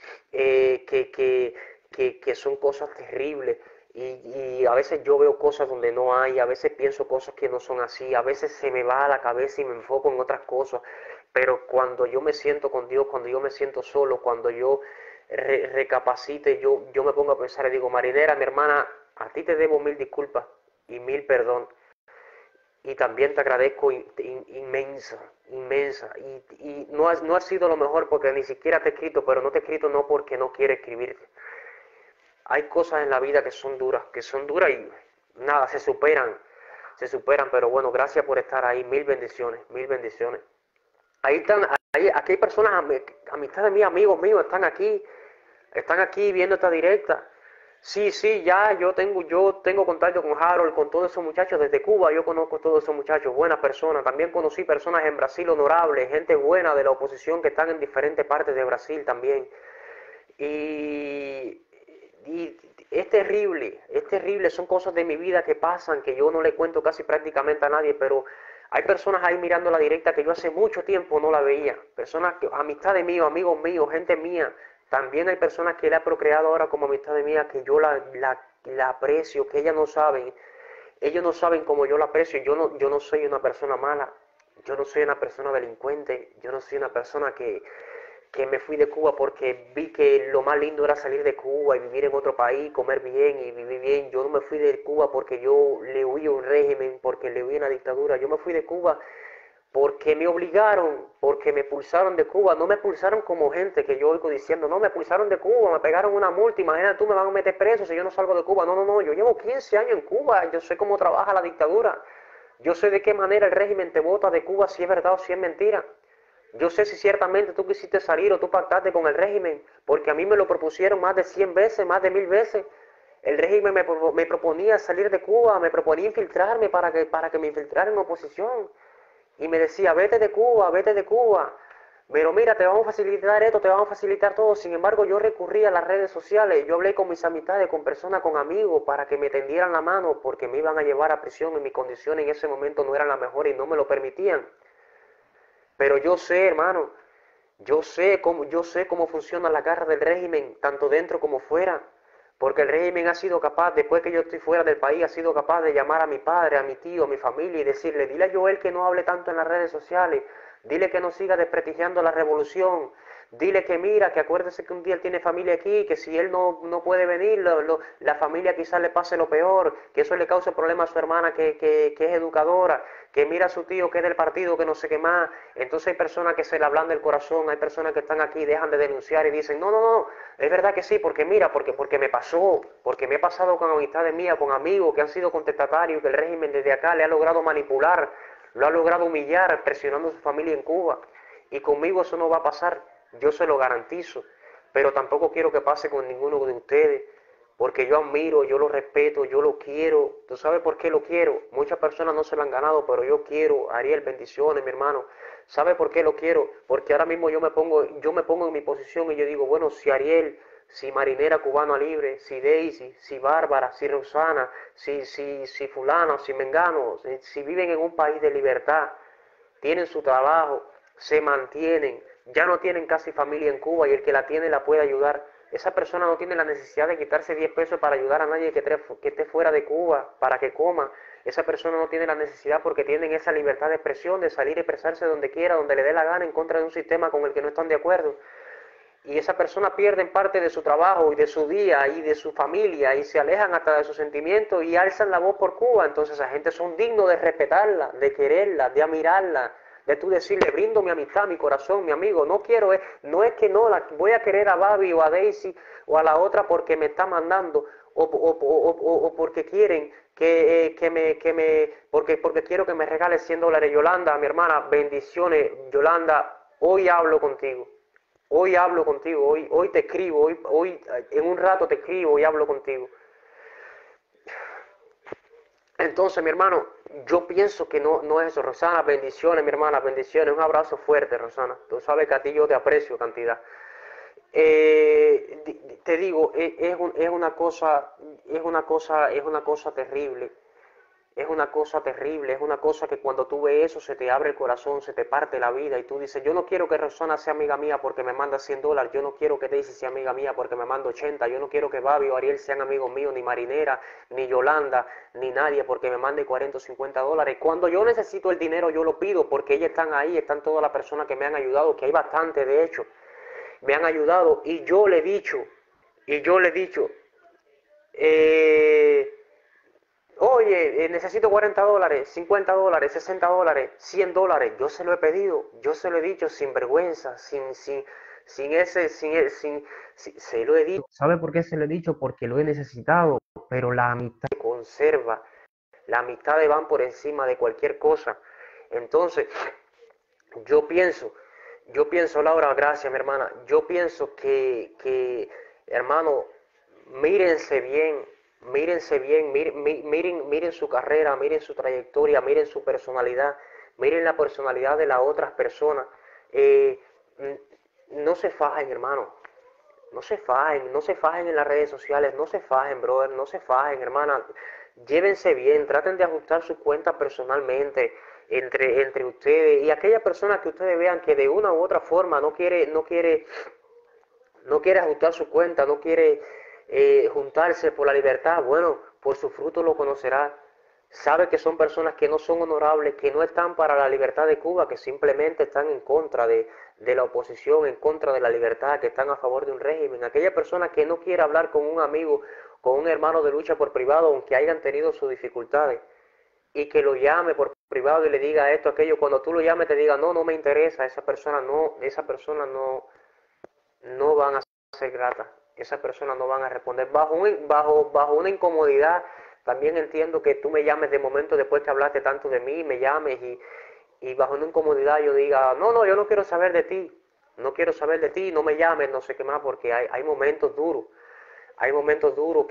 que son cosas terribles. Y a veces yo veo cosas donde no hay, a veces pienso cosas que no son así, a veces se me va a la cabeza y me enfoco en otras cosas. Pero cuando yo me siento con Dios, cuando yo me siento solo, cuando yo recapacite, yo me pongo a pensar y digo, Marinera, mi hermana, a ti te debo 1000 disculpas. y mil perdón. Y también te agradezco inmensa. Y no ha sido lo mejor porque ni siquiera te he escrito, pero no te he escrito no porque no quiero escribirte. Hay cosas en la vida que son duras y nada, se superan, pero bueno, gracias por estar ahí, mil bendiciones, mil bendiciones. Ahí están, aquí hay personas, amistades mías, amigos míos, están aquí viendo esta directa. Sí, sí, ya yo tengo contacto con Harold, con todos esos muchachos desde Cuba, yo conozco a todos esos muchachos, buenas personas. También conocí personas en Brasil honorables, gente buena de la oposición que están en diferentes partes de Brasil también. Y, y es terrible, son cosas de mi vida que pasan, que yo no le cuento casi prácticamente a nadie, pero hay personas ahí mirando la directa que yo hace mucho tiempo no la veía, personas, amistades mías, amigos míos, gente mía, también hay personas que la he procreado ahora como amistades mías que yo la aprecio, que ellos no saben cómo yo la aprecio, yo no soy una persona mala, yo no soy una persona delincuente, yo no soy una persona que me fui de Cuba porque vi que lo más lindo era salir de Cuba y vivir en otro país, comer bien y vivir bien. Yo no me fui de Cuba porque yo le huí a un régimen, porque le huí a una dictadura. Yo me fui de Cuba porque me obligaron, porque me expulsaron de Cuba. No me expulsaron como gente que yo oigo diciendo, no, me expulsaron de Cuba, me pegaron una multa, imagínate tú, me van a meter preso si yo no salgo de Cuba. No, no, no, yo llevo 15 años en Cuba, yo sé cómo trabaja la dictadura. Yo sé de qué manera el régimen te bota de Cuba, si es verdad o si es mentira. Yo sé si ciertamente tú quisiste salir o tú pactaste con el régimen, porque a mí me lo propusieron más de 100 veces, más de 1000 veces. El régimen me proponía salir de Cuba, me proponía infiltrarme para que me infiltrara en oposición. Y me decía, vete de Cuba, vete de Cuba. Pero mira, te vamos a facilitar esto, te vamos a facilitar todo. Sin embargo, yo recurrí a las redes sociales, yo hablé con mis amistades, con personas, con amigos, para que me tendieran la mano, porque me iban a llevar a prisión y mis condiciones en ese momento no eran las mejores y no me lo permitían. Pero yo sé, hermano, yo sé cómo funciona la garra del régimen, tanto dentro como fuera. Porque el régimen ha sido capaz, después que yo estoy fuera del país, ha sido capaz de llamar a mi padre, a mi tío, a mi familia y decirle, dile a Joel que no hable tanto en las redes sociales, dile que no siga desprestigiando la revolución, dile que mira, que acuérdese que un día él tiene familia aquí, que si él no puede venir, la familia quizás le pase lo peor, que eso le cause problemas a su hermana que es educadora, que mira a su tío que es del partido, que no sé qué más. Entonces hay personas que se le hablan del corazón, hay personas que están aquí, dejan de denunciar y dicen, no, no, no, es verdad que sí, porque mira, porque me pasó, porque me he pasado con amistades mías, con amigos que han sido contestatarios, que el régimen desde acá le ha logrado manipular, lo ha logrado humillar, presionando a su familia en Cuba. Y conmigo eso no va a pasar, yo se lo garantizo, pero tampoco quiero que pase con ninguno de ustedes, porque yo admiro, yo lo respeto, yo lo quiero. ¿Tú sabes por qué lo quiero? Muchas personas no se lo han ganado, pero yo quiero. Ariel, bendiciones, mi hermano. ¿Sabe por qué lo quiero? Porque ahora mismo yo me pongo en mi posición y yo digo, bueno, si Ariel, si Marinera Cubana Libre, si Daisy, si Bárbara, si Rosana, si fulano, si Mengano, si viven en un país de libertad, tienen su trabajo, se mantienen, ya no tienen casi familia en Cuba y el que la tiene la puede ayudar. Esa persona no tiene la necesidad de quitarse 10 pesos para ayudar a nadie que esté fuera de Cuba, para que coma. Esa persona no tiene la necesidad porque tienen esa libertad de expresión, de salir y expresarse donde quiera, donde le dé la gana en contra de un sistema con el que no están de acuerdo. Y esa persona pierde parte de su trabajo y de su día y de su familia y se alejan hasta de sus sentimientos y alzan la voz por Cuba. Entonces esa gente son dignos de respetarla, de quererla, de admirarla, de tú decirle, brindo mi amistad, mi corazón, mi amigo. No es que no la voy a querer a Babi o a Daisy o a la otra porque me está mandando o porque quieren porque quiero que me regale $100. Yolanda, mi hermana, bendiciones. Yolanda, hoy hablo contigo. Hoy hablo contigo, hoy te escribo, hoy en un rato te escribo y hablo contigo. Entonces, mi hermano, yo pienso que no es eso. Rosana, bendiciones, mi hermana, bendiciones. Un abrazo fuerte, Rosana. Tú sabes que a ti yo te aprecio cantidad. Te digo, es una cosa terrible. Es una cosa terrible, es una cosa que cuando tú ves eso se te abre el corazón, se te parte la vida y tú dices, yo no quiero que Rosana sea amiga mía porque me manda $100, yo no quiero que Daisy sea amiga mía porque me manda 80, yo no quiero que Babi o Ariel sean amigos míos, ni Marinera, ni Yolanda, ni nadie porque me mande 40 o $50. Cuando yo necesito el dinero yo lo pido porque ellas están ahí, están todas las personas que me han ayudado, que hay bastante de hecho, me han ayudado y yo le he dicho, Oye, necesito $40, $50, $60, $100. Yo se lo he pedido, yo se lo he dicho sin vergüenza, sin ese, se lo he dicho. ¿Sabe por qué se lo he dicho? Porque lo he necesitado, pero la amistad se conserva, la amistad van por encima de cualquier cosa. Entonces, yo pienso, Laura, gracias, mi hermana, yo pienso hermano, mírense bien, miren su carrera, miren su trayectoria, miren su personalidad, miren la personalidad de las otras personas. Eh, no se fajen, hermano, no se fajen en las redes sociales, no se fajen, brother, no se fajen, hermana. Llévense bien, traten de ajustar su cuenta personalmente entre ustedes y aquella persona que ustedes vean que de una u otra forma no quiere ajustar su cuenta, no quiere juntarse por la libertad. Bueno, por su fruto lo conocerá. Sabe que son personas que no son honorables, que no están para la libertad de Cuba, que simplemente están en contra de la oposición, en contra de la libertad, que están a favor de un régimen. Aquella persona que no quiere hablar con un amigo, con un hermano de lucha por privado, aunque hayan tenido sus dificultades, y que lo llame por privado y le diga esto, aquello, cuando tú lo llames te diga, no, no me interesa, esa persona no van a ser gratas, esas personas no van a responder bajo una incomodidad. También entiendo que tú me llames de momento después que hablaste tanto de mí, me llames y bajo una incomodidad yo diga, no, no, yo no quiero saber de ti, no quiero saber de ti, no me llames, no sé qué más, porque hay momentos duros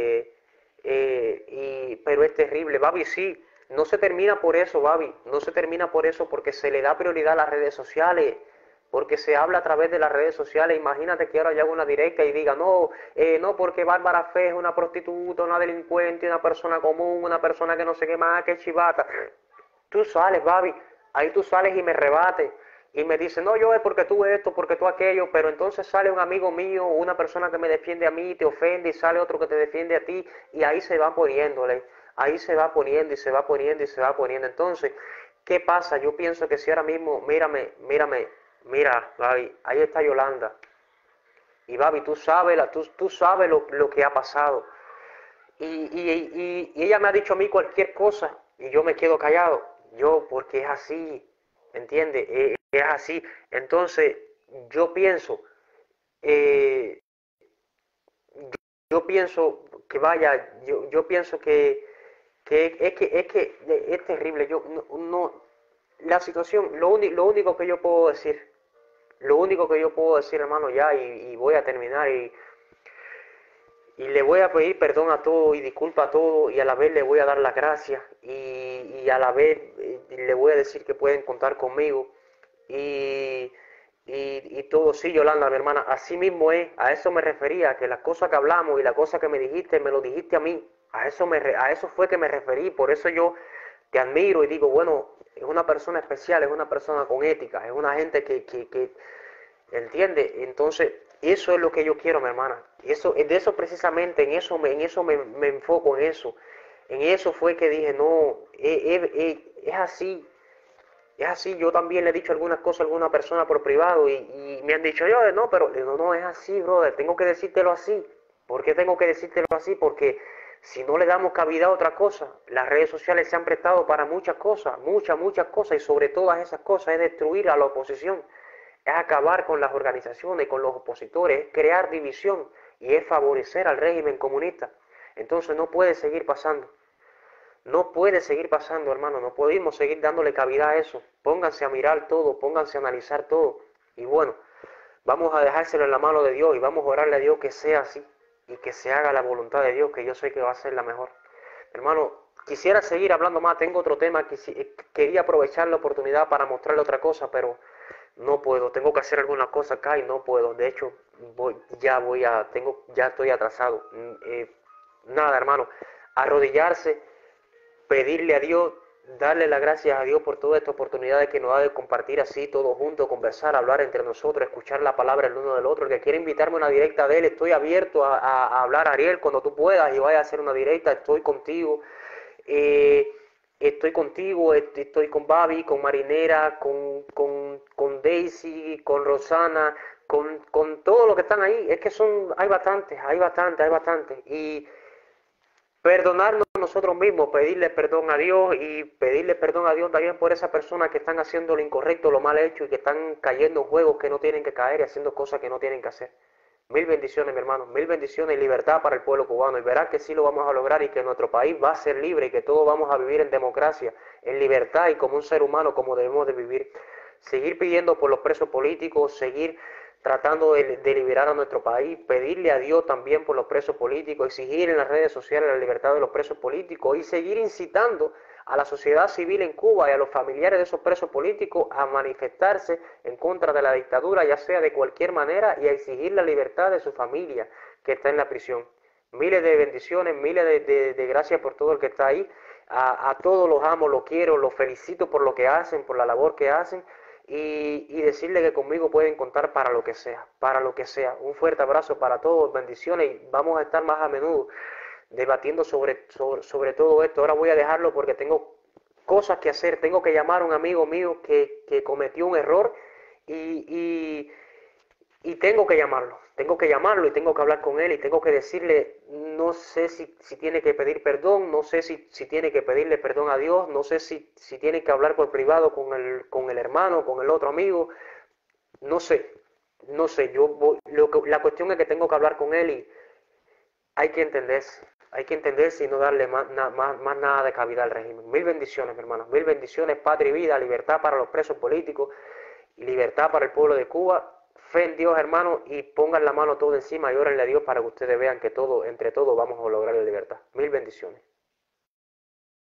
pero es terrible, Babi, sí, no se termina por eso, Babi, no se termina por eso porque se le da prioridad a las redes sociales, porque se habla a través de las redes sociales. Imagínate que ahora yo hago una directa y diga, no, no, porque Bárbara Fe es una prostituta, una delincuente, una persona común, una persona que no sé qué más, que chivata. Tú sales, Babi, ahí tú sales y me rebates y me dice, no, yo es porque tú esto, porque tú aquello, pero entonces sale un amigo mío, una persona que me defiende a mí, te ofende, y sale otro que te defiende a ti, y ahí se va poniéndole, ahí se va poniendo y se va poniendo y se va poniendo. Entonces, ¿qué pasa? Yo pienso que si ahora mismo, mira, Babi, ahí está Yolanda, y Babi, tú sabes lo que ha pasado, y ella me ha dicho a mí cualquier cosa, y yo me quedo callado, porque es así, ¿entiendes? Es así. Entonces, yo pienso, eh, yo pienso que vaya, yo pienso que es terrible. Yo la situación, lo único que yo puedo decir, hermano, ya, y voy a terminar, y le voy a pedir perdón a todo y disculpa a todo y a la vez le voy a dar las gracias y a la vez le voy a decir que pueden contar conmigo y, y todo. Sí, Yolanda, mi hermana, así mismo es, a eso me refería, que las cosas que hablamos y la cosa que me dijiste, me lo dijiste a mí, a eso fue que me referí, por eso yo te admiro y digo, bueno, es una persona especial, es una persona con ética, es una gente que ¿entiende? Entonces, eso es lo que yo quiero, mi hermana. De eso precisamente, me enfoco, en eso. En eso fue que dije, no, es así, es así. Yo también le he dicho algunas cosas a alguna persona por privado y me han dicho, yo, no, pero no, no es así, brother, tengo que decírtelo así. ¿Por qué tengo que decírtelo así? Porque si no le damos cabida a otra cosa, las redes sociales se han prestado para muchas cosas, muchas cosas, y sobre todas esas cosas es destruir a la oposición, es acabar con las organizaciones, con los opositores, es crear división y es favorecer al régimen comunista. Entonces no puede seguir pasando. No puede seguir pasando, hermano. No podemos seguir dándole cabida a eso. Pónganse a mirar todo, pónganse a analizar todo. Y bueno, vamos a dejárselo en la mano de Dios y vamos a orarle a Dios que sea así y que se haga la voluntad de Dios, que yo sé que va a ser la mejor. Hermano, quisiera seguir hablando más. Tengo otro tema. Quería aprovechar la oportunidad para mostrarle otra cosa, pero no puedo, tengo que hacer alguna cosa acá y no puedo. De hecho, ya estoy atrasado. Nada, hermano, arrodillarse, pedirle a Dios, darle las gracias a Dios por toda esta oportunidad que nos da de compartir así, todos juntos, conversar, hablar entre nosotros, escuchar la palabra el uno del otro. El que quiera invitarme a una directa de él, estoy abierto a hablar, Ariel, cuando tú puedas y vayas a hacer una directa, estoy contigo. Eh, Estoy contigo, estoy con Babi, con Marinera, con Daisy, con Rosana, con todos los que están ahí. Es que hay bastantes. Y perdonarnos nosotros mismos, pedirle perdón a Dios y pedirle perdón a Dios también por esas personas que están haciendo lo incorrecto, lo mal hecho y que están cayendo en juegos que no tienen que caer y haciendo cosas que no tienen que hacer. Mil bendiciones, mi hermano, mil bendiciones y libertad para el pueblo cubano. Y verás que sí lo vamos a lograr y que nuestro país va a ser libre y que todos vamos a vivir en democracia, en libertad y como un ser humano como debemos de vivir. Seguir pidiendo por los presos políticos, seguir tratando de liberar a nuestro país, pedirle a Dios también por los presos políticos, exigir en las redes sociales la libertad de los presos políticos y seguir incitando a la sociedad civil en Cuba y a los familiares de esos presos políticos a manifestarse en contra de la dictadura, ya sea de cualquier manera, y a exigir la libertad de su familia que está en la prisión. Miles de bendiciones, miles de gracias por todo el que está ahí. A todos los amo, los quiero, los felicito por lo que hacen, por la labor que hacen y decirle que conmigo pueden contar para lo que sea, para lo que sea. Un fuerte abrazo para todos, bendiciones y vamos a estar más a menudo debatiendo sobre todo esto. Ahora voy a dejarlo porque tengo cosas que hacer, tengo que llamar a un amigo mío que cometió un error y, y tengo que llamarlo y tengo que hablar con él y tengo que decirle, no sé si tiene que pedir perdón, no sé si tiene que pedirle perdón a Dios, no sé si tiene que hablar por privado con el hermano, con el otro amigo, no sé, no sé, la cuestión es que tengo que hablar con él y hay que entenderse y no darle más nada de cabida al régimen. Mil bendiciones, mi hermano, mil bendiciones, patria y vida, libertad para los presos políticos, libertad para el pueblo de Cuba, fe en Dios, hermano, y pongan la mano todo encima y órenle a Dios para que ustedes vean que todo, entre todos vamos a lograr la libertad. Mil bendiciones.